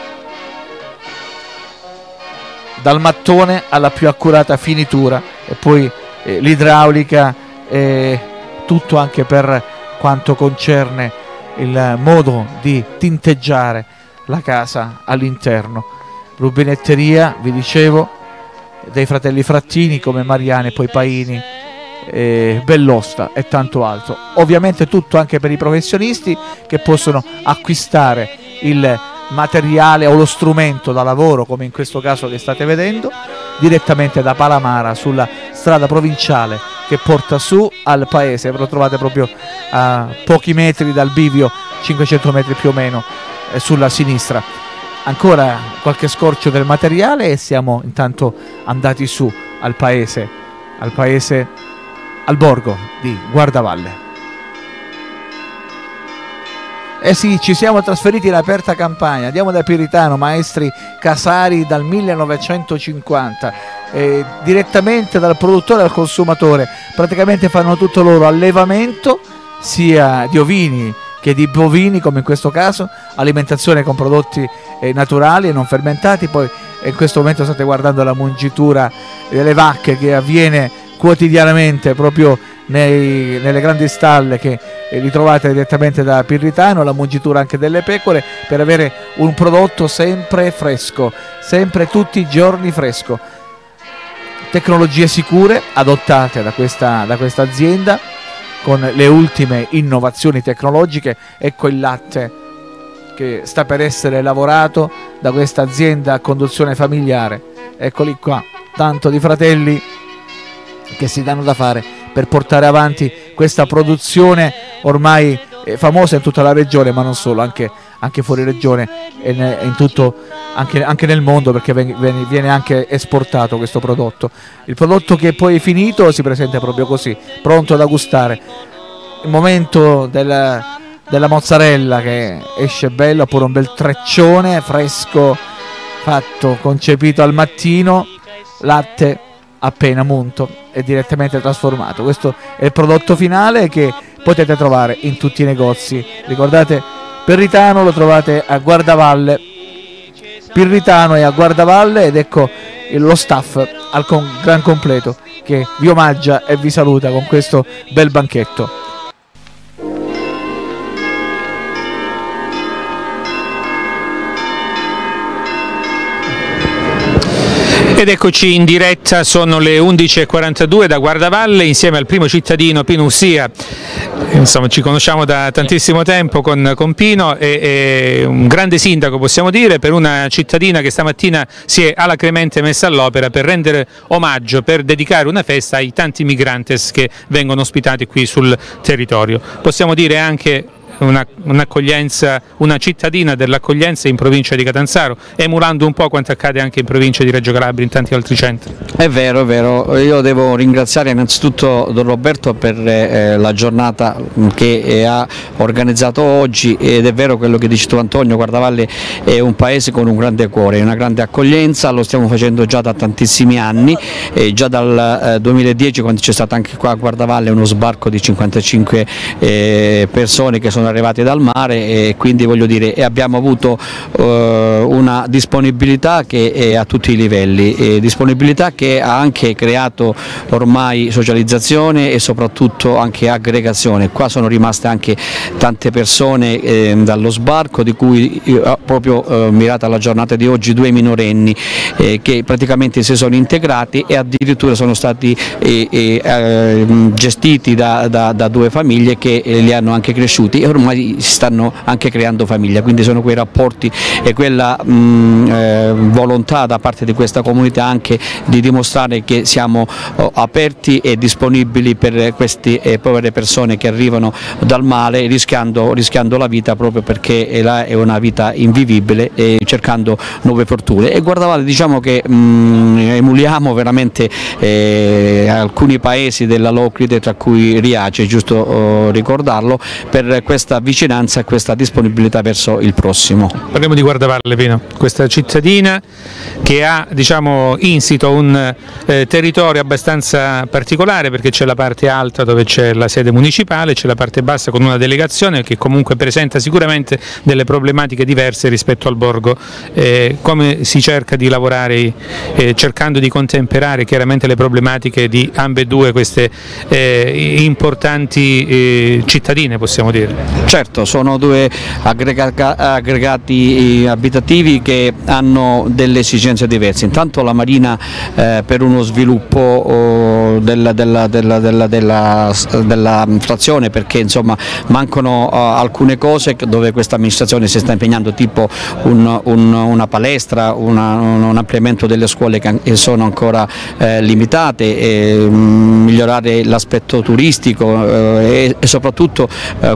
dal mattone alla più accurata finitura e poi eh, l'idraulica e tutto anche per quanto concerne il modo di tinteggiare la casa all'interno. Rubinetteria, vi dicevo, dei fratelli Frattini come Mariani, poi Paini, eh, Bellosta e tanto altro. Ovviamente tutto anche per i professionisti che possono acquistare il materiale o lo strumento da lavoro, come in questo caso che state vedendo, direttamente da Palamara sulla strada provinciale che porta su al paese. Lo trovate proprio a pochi metri dal bivio, cinquecento metri più o meno, eh, sulla sinistra. ancora qualche scorcio del materiale e siamo intanto andati su al paese, al paese, al borgo di Guardavalle. Eh sì, ci siamo trasferiti in aperta campagna, andiamo da Piritano, maestri casari dal millenovecentocinquanta, eh, direttamente dal produttore al consumatore, praticamente fanno tutto loro, allevamento sia di ovini che di bovini, come in questo caso, alimentazione con prodotti eh, naturali e non fermentati. Poi eh, in questo momento state guardando la mungitura delle vacche che avviene quotidianamente proprio nei, nelle grandi stalle che eh, li trovate direttamente da Pirritano, la mungitura anche delle pecore, per avere un prodotto sempre fresco, sempre tutti i giorni fresco. Tecnologie sicure adottate da questa, da questa azienda con le ultime innovazioni tecnologiche. Ecco il latte che sta per essere lavorato da questa azienda a conduzione familiare. Eccoli qua, tanto di fratelli che si danno da fare per portare avanti questa produzione ormai eh, famosa in tutta la regione, ma non solo, anche, anche fuori regione e ne, in tutto, anche, anche nel mondo, perché viene, viene anche esportato questo prodotto. Il prodotto che poi è finito si presenta proprio così, pronto da gustare. Il momento della, della mozzarella che esce bello, oppure un bel treccione fresco fatto, concepito al mattino, latte appena munto e direttamente trasformato. Questo è il prodotto finale che potete trovare in tutti i negozi. Ricordate, Pirritano lo trovate a Guardavalle, Pirritano è a Guardavalle, ed ecco lo staff al con gran completo che vi omaggia e vi saluta con questo bel banchetto. Ed eccoci in diretta, sono le undici e quarantadue da Guardavalle insieme al primo cittadino Pino Ussia. Insomma, ci conosciamo da tantissimo tempo con, con Pino, e, e un grande sindaco, possiamo dire, per una cittadina che stamattina si è alacremente messa all'opera per rendere omaggio, per dedicare una festa ai tanti migrantes che vengono ospitati qui sul territorio. Possiamo dire anche un'accoglienza, una cittadina dell'accoglienza in provincia di Catanzaro, emulando un po' quanto accade anche in provincia di Reggio Calabria, in tanti altri centri. È vero, è vero, io devo ringraziare innanzitutto Don Roberto per eh, la giornata che eh, ha organizzato oggi, ed è vero quello che dici tu Antonio, Guardavalle è un paese con un grande cuore, una grande accoglienza, lo stiamo facendo già da tantissimi anni, eh, già dal eh, duemiladieci, quando c'è stato anche qua a Guardavalle uno sbarco di cinquantacinque eh, persone che sono arrivati dal mare, e quindi voglio dire abbiamo avuto uh, una disponibilità che è a tutti i livelli, e disponibilità che ha anche creato ormai socializzazione e soprattutto anche aggregazione. Qua sono rimaste anche tante persone eh, dallo sbarco, di cui ho proprio eh, mirata alla giornata di oggi due minorenni eh, che praticamente si sono integrati e addirittura sono stati eh, eh, gestiti da, da, da due famiglie che eh, li hanno anche cresciuti, e ormai si stanno anche creando famiglia, quindi sono quei rapporti e quella mh, eh, volontà da parte di questa comunità anche di dimostrare che siamo oh, aperti e disponibili per queste eh, povere persone che arrivano dal mare rischiando, rischiando la vita, proprio perché è, là, è una vita invivibile, e cercando nuove fortune. E Guardavalle, diciamo che mh, emuliamo veramente eh, alcuni paesi della Locride, tra cui Riace, è giusto oh, ricordarlo, per questa vicinanza e questa disponibilità verso il prossimo. Parliamo di Guardavalle, Pino, questa cittadina che ha, diciamo, insito un eh, territorio abbastanza particolare, perché c'è la parte alta dove c'è la sede municipale, c'è la parte bassa con una delegazione che comunque presenta sicuramente delle problematiche diverse rispetto al borgo. Eh, come si cerca di lavorare eh, cercando di contemperare chiaramente le problematiche di ambedue queste eh, importanti eh, cittadine, possiamo dire? Certo, sono due aggregati abitativi che hanno delle esigenze diverse. Intanto la marina eh, per uno sviluppo oh, della, della, della, della, della, della frazione, perché insomma mancano uh, alcune cose dove questa amministrazione si sta impegnando, tipo un, un, una palestra, una, un ampliamento delle scuole che sono ancora eh, limitate, e, mh, migliorare l'aspetto turistico eh, e, e soprattutto eh, questa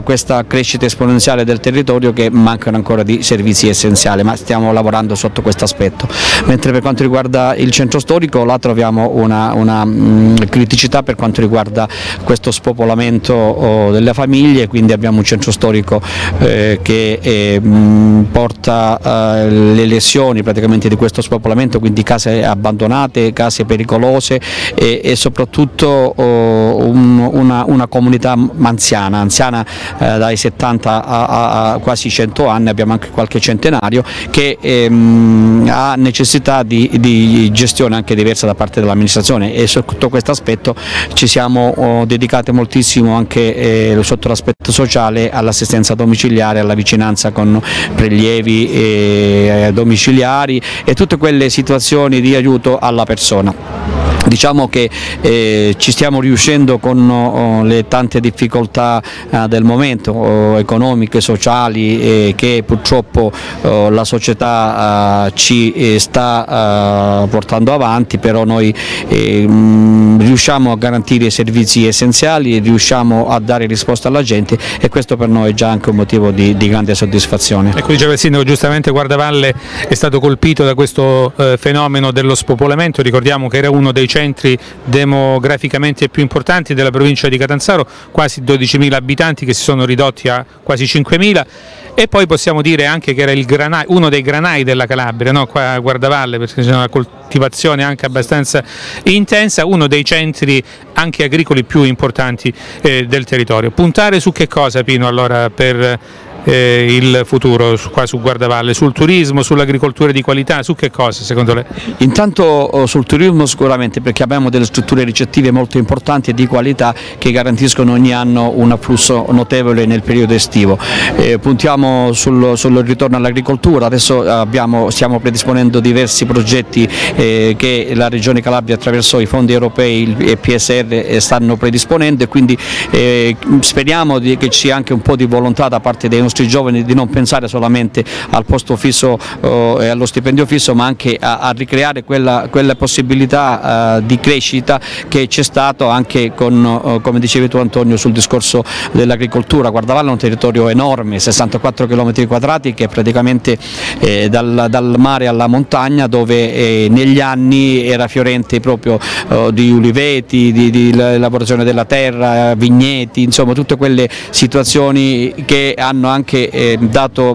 crescita esponenziale del territorio che mancano ancora di servizi essenziali, ma stiamo lavorando sotto questo aspetto. Mentre per quanto riguarda il centro storico, là troviamo una, una mh, criticità per quanto riguarda questo spopolamento oh, delle famiglie, quindi abbiamo un centro storico eh, che eh, mh, porta eh, le lesioni praticamente di questo spopolamento, quindi case abbandonate, case pericolose e, e soprattutto oh, un, una, una comunità anziana, anziana eh, dai settanta a, a, a quasi cento anni, abbiamo anche qualche centenario che ehm, ha necessità di, di gestione anche diversa da parte dell'amministrazione, e sotto questo aspetto ci siamo oh, dedicati moltissimo anche eh, sotto l'aspetto sociale all'assistenza domiciliare, alla vicinanza con prelievi eh, domiciliari e tutte quelle situazioni di aiuto alla persona. Diciamo che eh, ci stiamo riuscendo con oh, le tante difficoltà eh, del momento oh, economiche, sociali eh, che purtroppo oh, la società eh, ci eh, sta eh, portando avanti, però noi eh, mh, riusciamo a garantire i servizi essenziali, riusciamo a dare risposta alla gente, e questo per noi è già anche un motivo di, di grande soddisfazione. Ecco, diceva il sindaco, giustamente Guardavalle è stato colpito da questo eh, fenomeno dello spopolamento. Ricordiamo che era uno dei centri demograficamente più importanti della provincia di Catanzaro, quasi dodicimila abitanti che si sono ridotti a quasi cinquemila, e poi possiamo dire anche che era il granai, uno dei granai della Calabria, no? Qua a Guardavalle, perché c'è una coltivazione anche abbastanza intensa, uno dei centri anche agricoli più importanti eh, del territorio. Puntare su che cosa, Pino, allora per Eh, il futuro su, qua su Guardavalle? Sul turismo, sull'agricoltura di qualità, su che cosa secondo lei? Intanto oh, sul turismo sicuramente, perché abbiamo delle strutture ricettive molto importanti e di qualità che garantiscono ogni anno un afflusso notevole nel periodo estivo. Eh, puntiamo sul, sul ritorno all'agricoltura, adesso abbiamo, stiamo predisponendo diversi progetti eh, che la Regione Calabria attraverso i fondi europei e P S R stanno predisponendo, e quindi eh, speriamo di, che ci sia anche un po' di volontà da parte dei nostri giovani di non pensare solamente al posto fisso eh, e allo stipendio fisso, ma anche a, a ricreare quella, quella possibilità eh, di crescita che c'è stato anche con, eh, come dicevi tu Antonio, sul discorso dell'agricoltura. Guardavalle è un territorio enorme, sessantaquattro chilometri quadrati, che è praticamente eh, dal, dal mare alla montagna, dove eh, negli anni era fiorente proprio eh, di uliveti, di, di lavorazione della terra, vigneti, insomma tutte quelle situazioni che hanno anche anche eh, dato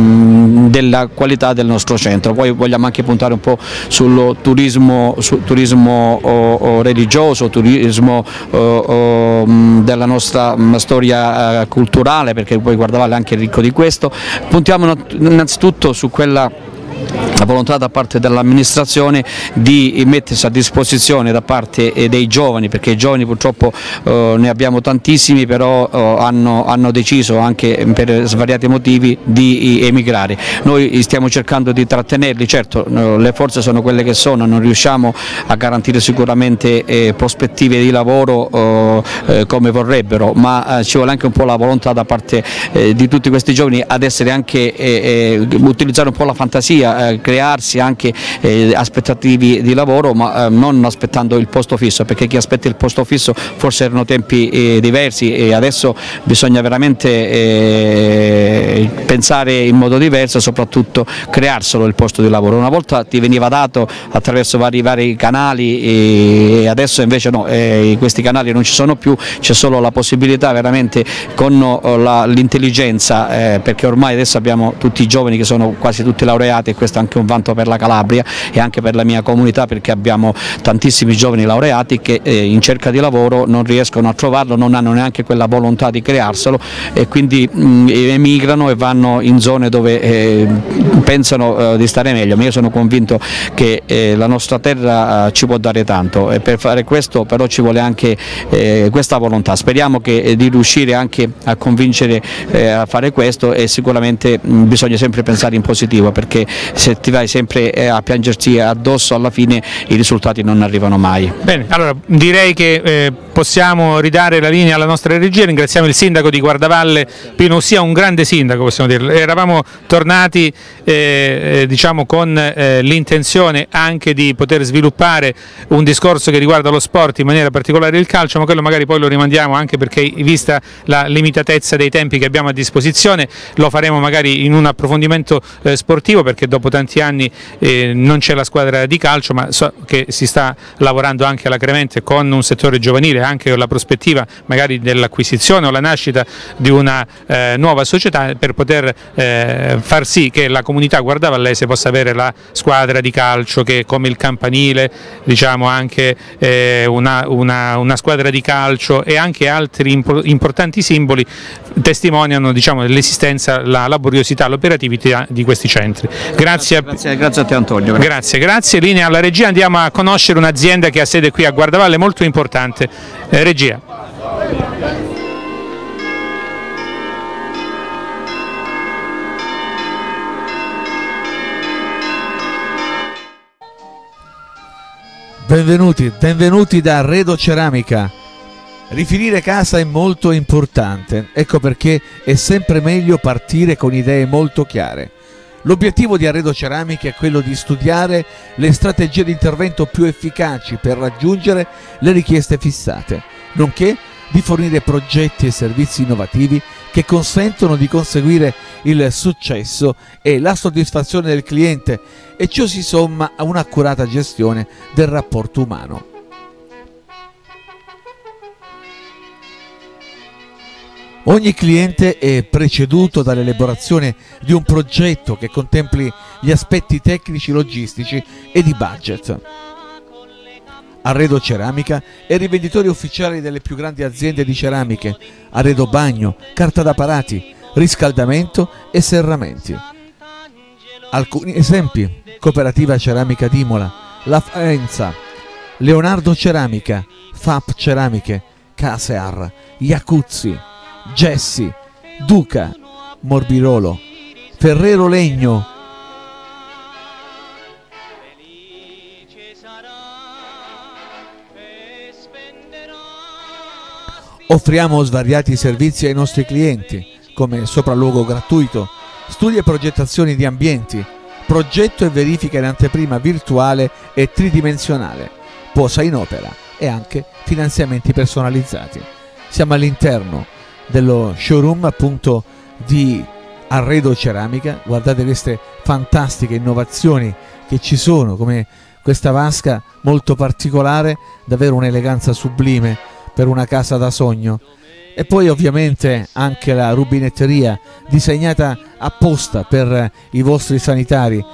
mh, della qualità del nostro centro. Poi vogliamo anche puntare un po' sul turismo, sul turismo oh, oh, religioso, turismo oh, oh, mh, della nostra mh, storia eh, culturale, perché poi Guardavalle è anche ricco di questo. Puntiamo innanzitutto su quella la volontà da parte dell'amministrazione di mettersi a disposizione da parte dei giovani, perché i giovani purtroppo eh, ne abbiamo tantissimi, però eh, hanno, hanno deciso anche per svariati motivi di emigrare. Noi stiamo cercando di trattenerli, certo eh, le forze sono quelle che sono, non riusciamo a garantire sicuramente eh, prospettive di lavoro eh, eh, come vorrebbero, ma eh, ci vuole anche un po' la volontà da parte eh, di tutti questi giovani ad essere anche, eh, eh, utilizzare un po' la fantasia, eh, crearsi anche eh, aspettativi di lavoro, ma eh, non aspettando il posto fisso, perché chi aspetta il posto fisso forse erano tempi eh, diversi, e adesso bisogna veramente eh, pensare in modo diverso e soprattutto crearselo il posto di lavoro. Una volta ti veniva dato attraverso vari, vari canali, e adesso invece no, eh, questi canali non ci sono più, c'è solo la possibilità veramente con l'intelligenza, eh, perché ormai adesso abbiamo tutti i giovani che sono quasi tutti laureati, e questo è anche un vanto per la Calabria e anche per la mia comunità, perché abbiamo tantissimi giovani laureati che eh, in cerca di lavoro non riescono a trovarlo, non hanno neanche quella volontà di crearselo, e quindi mh, emigrano e vanno in zone dove eh, pensano eh, di stare meglio. Ma io sono convinto che eh, la nostra terra eh, ci può dare tanto, e per fare questo però ci vuole anche eh, questa volontà. Speriamo che, eh, di riuscire anche a convincere eh, a fare questo, e sicuramente mh, bisogna sempre pensare in positivo, perché se ti vai sempre a piangerti addosso, alla fine i risultati non arrivano mai. Bene, allora direi che eh, possiamo ridare la linea alla nostra regia. Ringraziamo il sindaco di Guardavalle Pino Ossia, un grande sindaco possiamo dirlo. Eravamo tornati eh, diciamo con eh, l'intenzione anche di poter sviluppare un discorso che riguarda lo sport, in maniera particolare il calcio, ma quello magari poi lo rimandiamo, anche perché vista la limitatezza dei tempi che abbiamo a disposizione lo faremo magari in un approfondimento eh, sportivo, perché dopo tanti anni eh, non c'è la squadra di calcio, ma so che si sta lavorando anche alla Cremente con un settore giovanile, anche con la prospettiva magari dell'acquisizione o la nascita di una eh, nuova società, per poter eh, far sì che la comunità guardavallese possa avere la squadra di calcio, che come il campanile, diciamo anche eh, una, una, una squadra di calcio e anche altri impo importanti simboli testimoniano, diciamo, l'esistenza, la laboriosità, l'operatività di questi centri. Grazie, grazie, grazie a te Antonio. Grazie, grazie. Linea alla regia, andiamo a conoscere un'azienda che ha sede qui a Guardavalle, molto importante. Eh, regia. Benvenuti, benvenuti da Arredo Ceramica. Rifinire casa è molto importante, ecco perché è sempre meglio partire con idee molto chiare. L'obiettivo di Arredo Ceramica è quello di studiare le strategie di intervento più efficaci per raggiungere le richieste fissate, nonché di fornire progetti e servizi innovativi che consentono di conseguire il successo e la soddisfazione del cliente, e ciò si somma a un'accurata gestione del rapporto umano. Ogni cliente è preceduto dall'elaborazione di un progetto che contempli gli aspetti tecnici, logistici e di budget. Arredo Ceramica è rivenditore ufficiale delle più grandi aziende di ceramiche, arredo bagno, carta da parati, riscaldamento e serramenti. Alcuni esempi: Cooperativa Ceramica d'Imola, La Faenza, Leonardo Ceramica, Fap Ceramiche, Casear, Iacuzzi, Gessi, Duca, Morbirolo, Ferrero Legno, offriamo svariati servizi ai nostri clienti, come sopralluogo gratuito, studi e progettazioni di ambienti, progetto e verifica in anteprima virtuale e tridimensionale, posa in opera e anche finanziamenti personalizzati. Siamo all'interno dello showroom appunto di Arredo Ceramica. Guardate queste fantastiche innovazioni che ci sono, come questa vasca molto particolare, davvero un'eleganza sublime per una casa da sogno. E poi ovviamente anche la rubinetteria disegnata apposta per i vostri sanitari.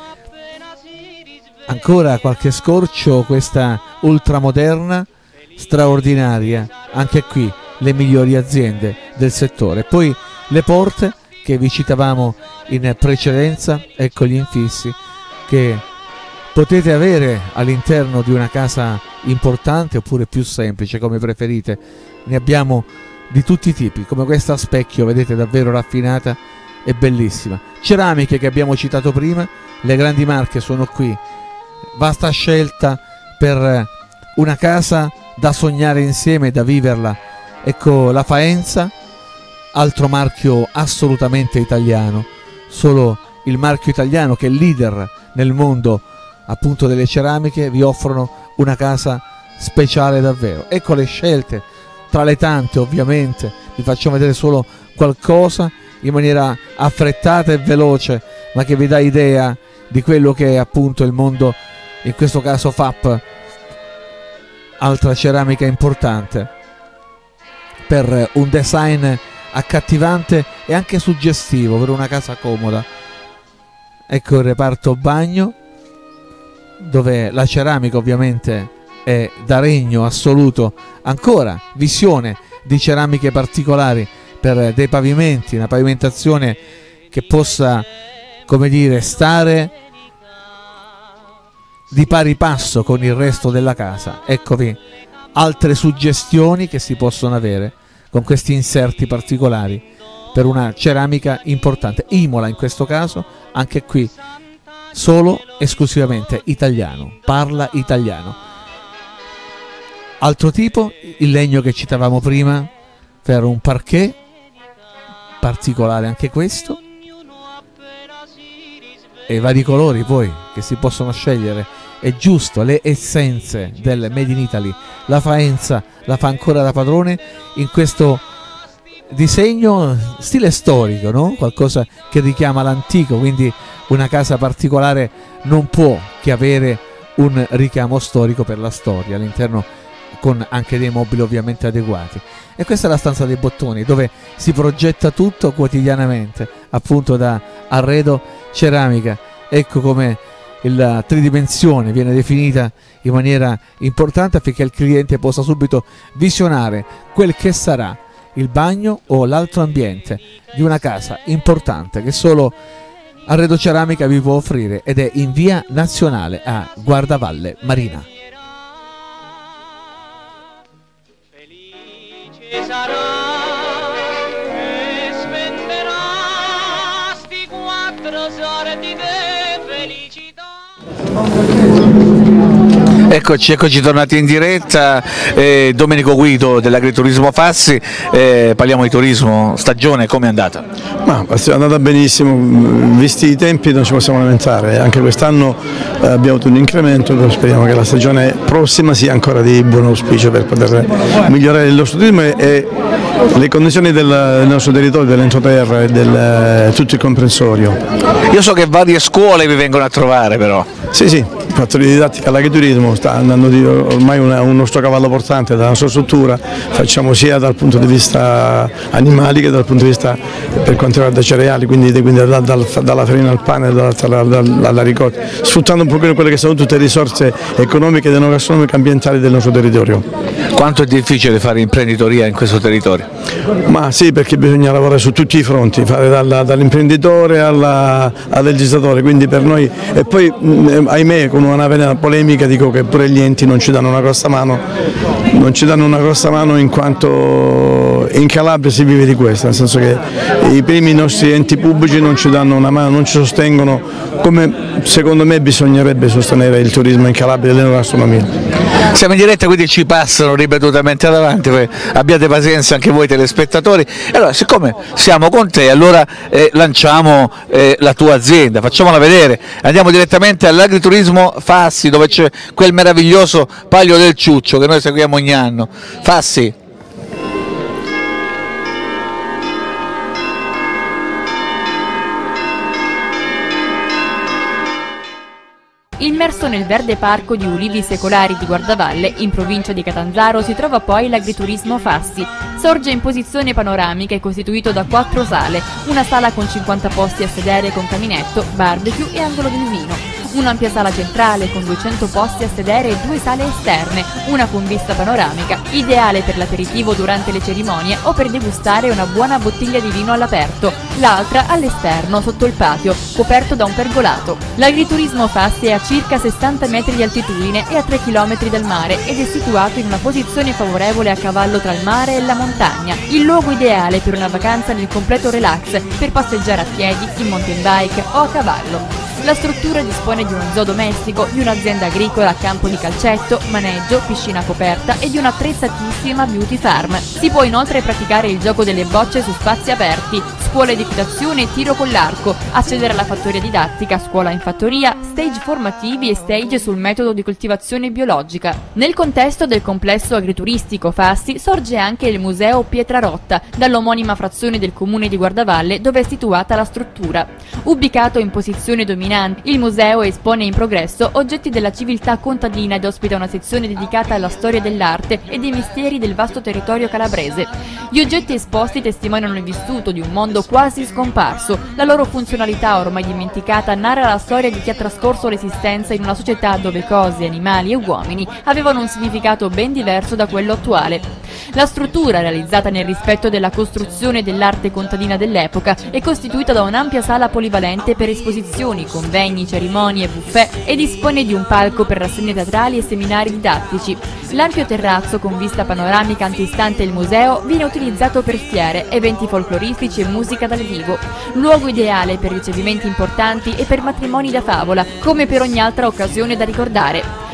Ancora qualche scorcio, questa ultramoderna, straordinaria, anche qui le migliori aziende del settore. Poi le porte che vi citavamo in precedenza, ecco gli infissi che potete avere all'interno di una casa importante oppure più semplice, come preferite. Ne abbiamo di tutti i tipi, come questa a specchio, vedete, davvero raffinata e bellissima. Ceramiche che abbiamo citato prima, le grandi marche sono qui, vasta scelta per una casa da sognare insieme, da viverla. Ecco La Faenza, altro marchio assolutamente italiano, solo il marchio italiano che è leader nel mondo appunto delle ceramiche, vi offrono una casa speciale davvero. Ecco le scelte, tra le tante ovviamente, vi facciamo vedere solo qualcosa in maniera affrettata e veloce, ma che vi dà idea di quello che è appunto il mondo, in questo caso Fap, altra ceramica importante, per un design accattivante e anche suggestivo, per una casa comoda. Ecco il reparto bagno, dove la ceramica ovviamente è da regno assoluto. Ancora visione di ceramiche particolari per dei pavimenti, una pavimentazione che possa, come dire, stare di pari passo con il resto della casa. Eccovi altre suggestioni che si possono avere con questi inserti particolari per una ceramica importante. Imola in questo caso, anche qui solo esclusivamente italiano, parla italiano. altro tipo, il legno che citavamo prima per un parquet, particolare anche questo, e i vari colori poi che si possono scegliere. È giusto, le essenze del Made in Italy, la Faenza la fa ancora da padrone in questo disegno stile storico, no? Qualcosa che richiama l'antico, quindi una casa particolare non può che avere un richiamo storico per la storia all'interno, con anche dei mobili ovviamente adeguati. E questa è la stanza dei bottoni, dove si progetta tutto quotidianamente, appunto da arredo, ceramica. Ecco come la tridimensione viene definita in maniera importante affinché il cliente possa subito visionare quel che sarà il bagno o l'altro ambiente di una casa importante che solo Arredo Ceramica vi può offrire, ed è in via Nazionale a Guardavalle Marina. Felice sarà e spenderà sti quattro sorti di felicità. Eccoci, eccoci tornati in diretta. eh, Domenico Guido dell'Agriturismo Fassi, eh, parliamo di turismo, stagione, come è andata? Ma è andata benissimo, visti i tempi non ci possiamo lamentare, anche quest'anno eh, abbiamo avuto un incremento, speriamo che la stagione prossima sia ancora di buon auspicio per poter migliorare il nostro turismo e, e le condizioni del, del nostro territorio, dell'entroterra e del tutto il comprensorio. Io so che varie scuole vi vengono a trovare però. Sì, sì, fattoria didattica all'agriturismo sta andando di, ormai una, un nostro cavallo portante della nostra struttura, facciamo sia dal punto di vista animali che dal punto di vista per quanto riguarda cereali, quindi, quindi da, dal, dalla farina al pane, dalla, dalla, dalla ricotta, sfruttando un pochino quelle che sono tutte le risorse economiche, enogastronomiche e ambientali del nostro territorio. Quanto è difficile fare imprenditoria in questo territorio? Ma sì, perché bisogna lavorare su tutti i fronti, fare dall'imprenditore alla, al legislatore, quindi per noi, e poi ahimè con una vena polemica dico che pure gli enti non ci danno una grossa mano, non ci danno una grossa mano in quanto in Calabria si vive di questo, nel senso che i primi nostri enti pubblici non ci danno una mano, non ci sostengono come secondo me bisognerebbe sostenere il turismo in Calabria e l'enogastronomia. Siamo in diretta, quindi ci passano ripetutamente davanti, abbiate pazienza anche voi telespettatori. E allora, siccome siamo con te, allora eh, lanciamo eh, la tua azienda, facciamola vedere, andiamo direttamente all'Agriturismo Fassi, dove c'è quel meraviglioso Palio del Ciuccio che noi seguiamo ogni anno. Fassi. Immerso nel verde parco di ulivi secolari di Guardavalle, in provincia di Catanzaro, si trova poi l'Agriturismo Fassi. Sorge in posizione panoramica e costituito da quattro sale, una sala con cinquanta posti a sedere con caminetto, barbecue e angolo del vino. Un'ampia sala centrale con duecento posti a sedere e due sale esterne, una con vista panoramica, ideale per l'aperitivo durante le cerimonie o per degustare una buona bottiglia di vino all'aperto, l'altra all'esterno sotto il patio, coperto da un pergolato. L'Agriturismo Fassi è a circa sessanta metri di altitudine e a tre chilometri dal mare ed è situato in una posizione favorevole a cavallo tra il mare e la montagna, il luogo ideale per una vacanza nel completo relax, per passeggiare a piedi, in mountain bike o a cavallo. La struttura dispone di uno zoo domestico, di un'azienda agricola a campo di calcetto, maneggio, piscina coperta e di un'attrezzatissima beauty farm. Si può inoltre praticare il gioco delle bocce su spazi aperti, scuole di equitazione e tiro con l'arco, accedere alla fattoria didattica, scuola in fattoria, stage formativi e stage sul metodo di coltivazione biologica. Nel contesto del complesso agrituristico Fassi sorge anche il Museo Pietrarotta, dall'omonima frazione del comune di Guardavalle dove è situata la struttura. Ubicato in posizione dominante, il museo espone in progresso oggetti della civiltà contadina ed ospita una sezione dedicata alla storia dell'arte e dei misteri del vasto territorio calabrese. Gli oggetti esposti testimoniano il vissuto di un mondo quasi scomparso. La loro funzionalità ormai dimenticata narra la storia di chi ha trascorso l'esistenza in una società dove cose, animali e uomini avevano un significato ben diverso da quello attuale. La struttura, realizzata nel rispetto della costruzione e dell'arte contadina dell'epoca, è costituita da un'ampia sala polivalente per esposizioni, convegni, cerimonie e buffet e dispone di un palco per rassegne teatrali e seminari didattici. L'ampio terrazzo con vista panoramica antistante il museo viene utilizzato per fiere, eventi folcloristici e musica dal vivo, luogo ideale per ricevimenti importanti e per matrimoni da favola, come per ogni altra occasione da ricordare.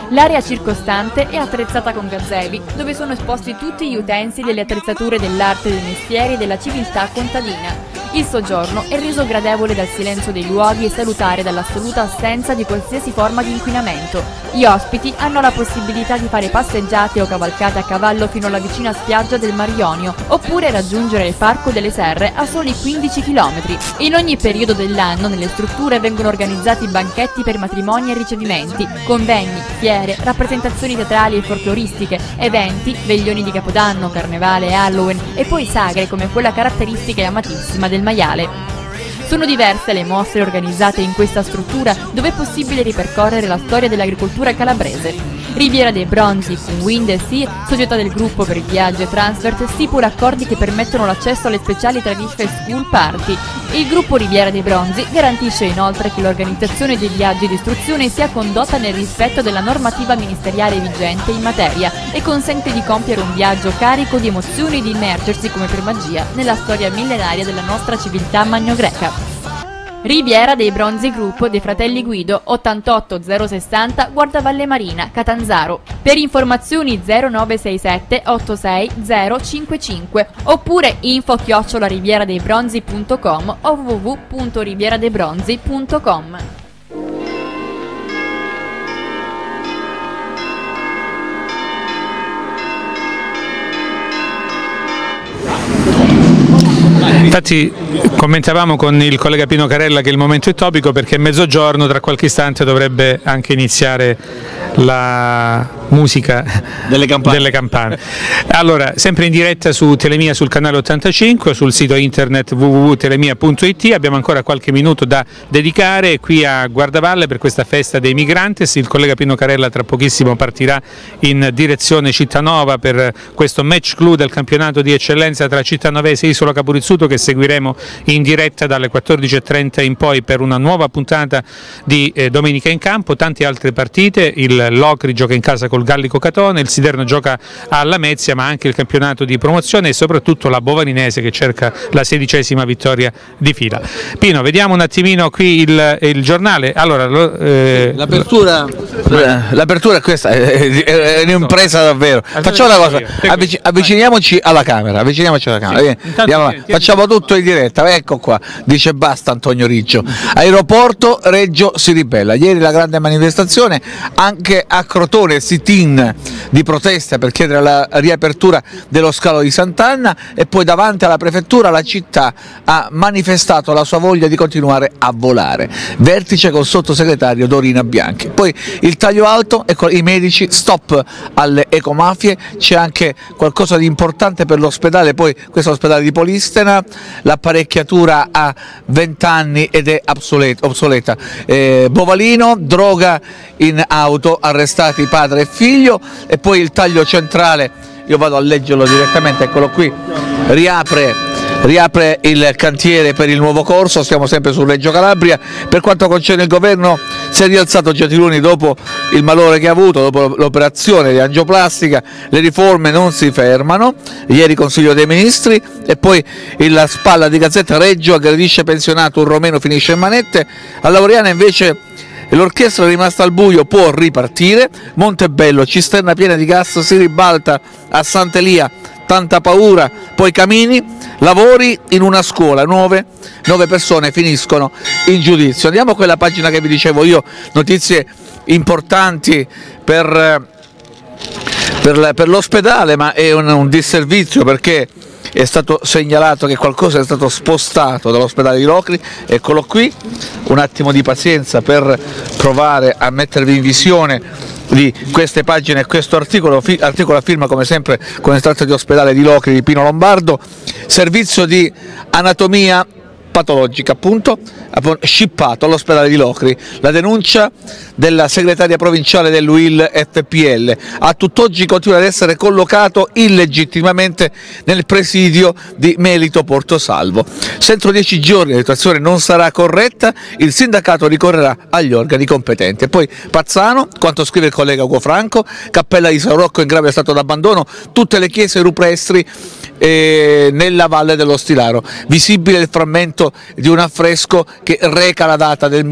L'area circostante è attrezzata con gazebi, dove sono esposti tutti gli utensili e le attrezzature dell'arte, dei mestieri e della civiltà contadina. Il soggiorno è reso gradevole dal silenzio dei luoghi e salutare dall'assoluta assenza di qualsiasi forma di inquinamento. Gli ospiti hanno la possibilità di fare passeggiate o cavalcate a cavallo fino alla vicina spiaggia del Mar Ionio, oppure raggiungere il Parco delle Serre a soli quindici chilometri. In ogni periodo dell'anno nelle strutture vengono organizzati banchetti per matrimoni e ricevimenti, convegni, fiere, rappresentazioni teatrali e folcloristiche, eventi, veglioni di Capodanno, Carnevale, Halloween e poi sagre come quella caratteristica e amatissima del maiale. Sono diverse le mostre organizzate in questa struttura, dove è possibile ripercorrere la storia dell'agricoltura calabrese. Riviera dei Bronzi, con Wind e Sea, società del gruppo per i viaggi e transfert, stipula accordi che permettono l'accesso alle speciali tariffe School Party. Il gruppo Riviera dei Bronzi garantisce inoltre che l'organizzazione dei viaggi di istruzione sia condotta nel rispetto della normativa ministeriale vigente in materia e consente di compiere un viaggio carico di emozioni e di immergersi come per magia nella storia millenaria della nostra civiltà magno-greca. Riviera dei Bronzi Group dei Fratelli Guido, ottantotto zero sessanta Guardavalle Marina, Catanzaro. Per informazioni zero nove sei sette otto sei zero cinque cinque oppure info chiocciola riviera dei bronzi punto com o w w w punto riviera dei bronzi punto com. Infatti commentavamo con il collega Pino Carella che il momento è topico perché è mezzogiorno, tra qualche istante dovrebbe anche iniziare la musica delle campane. delle campane. Allora, sempre in diretta su Telemia sul canale ottantacinque, sul sito internet w w w punto telemia punto i t, abbiamo ancora qualche minuto da dedicare qui a Guardavalle per questa festa dei migrantes. Il collega Pino Carella tra pochissimo partirà in direzione Cittanova per questo match clou del campionato di eccellenza tra Cittanovese e Isola Capurizzuto, che seguiremo in diretta dalle quattordici e trenta in poi per una nuova puntata di eh, Domenica in Campo. Tante altre partite, il Locri gioca in casa col Gallico Catone, il Siderno gioca alla Mezia, ma anche il campionato di promozione e soprattutto la Bovarinese che cerca la sedicesima vittoria di fila. Pino, vediamo un attimino qui il, il giornale. Allora, eh, l'apertura, l'apertura è questa, è, è un'impresa davvero. Facciamo una cosa, avvic avviciniamoci alla camera, avviciniamoci alla camera. Sì, Andiamo, facciamo tutto in diretta, ecco qua, dice basta Antonio Riggio. Aeroporto Reggio si ribella, ieri la grande manifestazione anche a Crotone, sit-in di protesta per chiedere la riapertura dello scalo di Sant'Anna, e poi davanti alla prefettura la città ha manifestato la sua voglia di continuare a volare. Vertice col sottosegretario Dorina Bianchi. Poi il taglio alto, ecco, i medici, stop alle ecomafie, c'è anche qualcosa di importante per l'ospedale, poi questo ospedale di Polistena, l'apparecchiatura ha venti anni ed è obsoleta. obsoleta. Eh, Bovalino, droga in auto, arrestati padre e figlio, e poi il taglio centrale, io vado a leggerlo direttamente, eccolo qui, riapre, riapre il cantiere per il nuovo corso, stiamo sempre su Reggio Calabria. Per quanto concerne il governo, si è rialzato Gentiloni dopo il malore che ha avuto, dopo l'operazione di angioplastica, le riforme non si fermano, ieri Consiglio dei Ministri, e poi la spalla di Gazzetta, Reggio aggredisce pensionato, un romeno finisce in manette, a Laureana invece l'orchestra rimasta al buio può ripartire, Montebello, cisterna piena di gas si ribalta a Sant'Elia, tanta paura, poi Camini, lavori in una scuola, nuove, nove persone finiscono in giudizio. Andiamo a quella pagina che vi dicevo io, notizie importanti per, per, per l'ospedale, ma è un, un disservizio perché è stato segnalato che qualcosa è stato spostato dall'ospedale di Locri, eccolo qui, un attimo di pazienza per provare a mettervi in visione di queste pagine e questo articolo, articolo a firma come sempre con estratto di ospedale di Locri di Pino Lombardo, servizio di anatomia patologica appunto, scippato all'ospedale di Locri, la denuncia della segretaria provinciale dell'U I L F P L, a tutt'oggi continua ad essere collocato illegittimamente nel presidio di Melito Portosalvo. Se entro dieci giorni la situazione non sarà corretta, il sindacato ricorrerà agli organi competenti. E poi Pazzano, quanto scrive il collega Ugo Franco, Cappella di San Rocco in grave stato d'abbandono, tutte le chiese rupestri eh, nella Valle dello Stilaro. Visibile il frammento di un affresco che reca la data del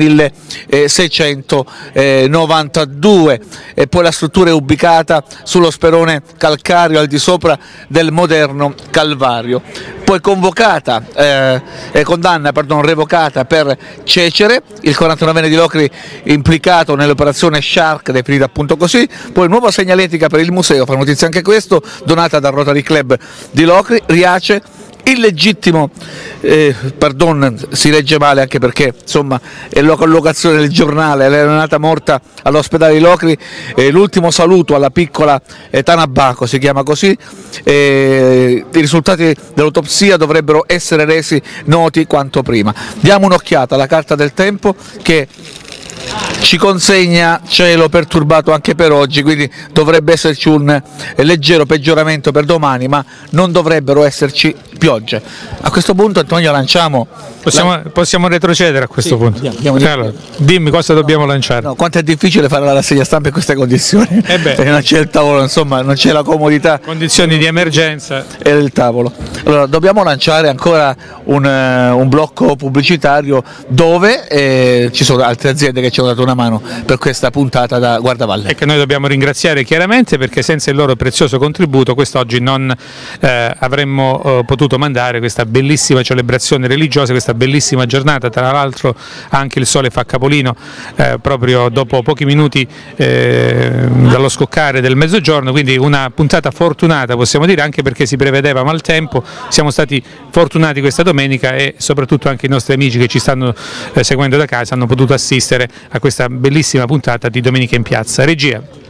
milleseicentonovantadue, e poi la struttura è ubicata sullo sperone calcareo al di sopra del moderno Calvario. Poi convocata eh, e condanna pardon, revocata per Cecere, il quarantanovenne di Locri implicato nell'operazione Shark, definita appunto così. Poi nuova segnaletica per il museo, fa notizia anche questo, donata dal Rotary Club di Locri. Riace illegittimo, eh, pardon, si legge male anche perché insomma è la collocazione del giornale, la neonata morta all'ospedale di Locri, eh, l'ultimo saluto alla piccola eh, Tanabaco, si chiama così. Eh, i risultati dell'autopsia dovrebbero essere resi noti quanto prima. Diamo un'occhiata alla carta del tempo che ci consegna cielo perturbato anche per oggi, quindi dovrebbe esserci un eh, leggero peggioramento per domani, ma non dovrebbero esserci piogge. A questo punto, Antonio, lanciamo... Possiamo, la... possiamo retrocedere a questo sì, punto. Andiamo, andiamo, andiamo. Allora, dimmi cosa dobbiamo lanciare. No, quanto è difficile fare la rassegna stampa in queste condizioni, eh beh. perché non c'è il tavolo, insomma, non c'è la comodità. Condizioni di emergenza. E il tavolo. Allora, dobbiamo lanciare ancora un, uh, un blocco pubblicitario dove eh, ci sono altre aziende che ci hanno dato una mano per questa puntata da Guardavalle. E che noi dobbiamo ringraziare chiaramente, perché senza il loro prezioso contributo quest'oggi non eh, avremmo eh, potuto mandare questa bellissima celebrazione religiosa, questa bellissima giornata. Tra l'altro anche il sole fa capolino eh, proprio dopo pochi minuti eh, dallo scoccare del mezzogiorno, quindi una puntata fortunata possiamo dire, anche perché si prevedeva maltempo. Siamo stati fortunati questa domenica e soprattutto anche i nostri amici che ci stanno eh, seguendo da casa hanno potuto assistere a questa bellissima puntata di Domenica in Piazza. Regia.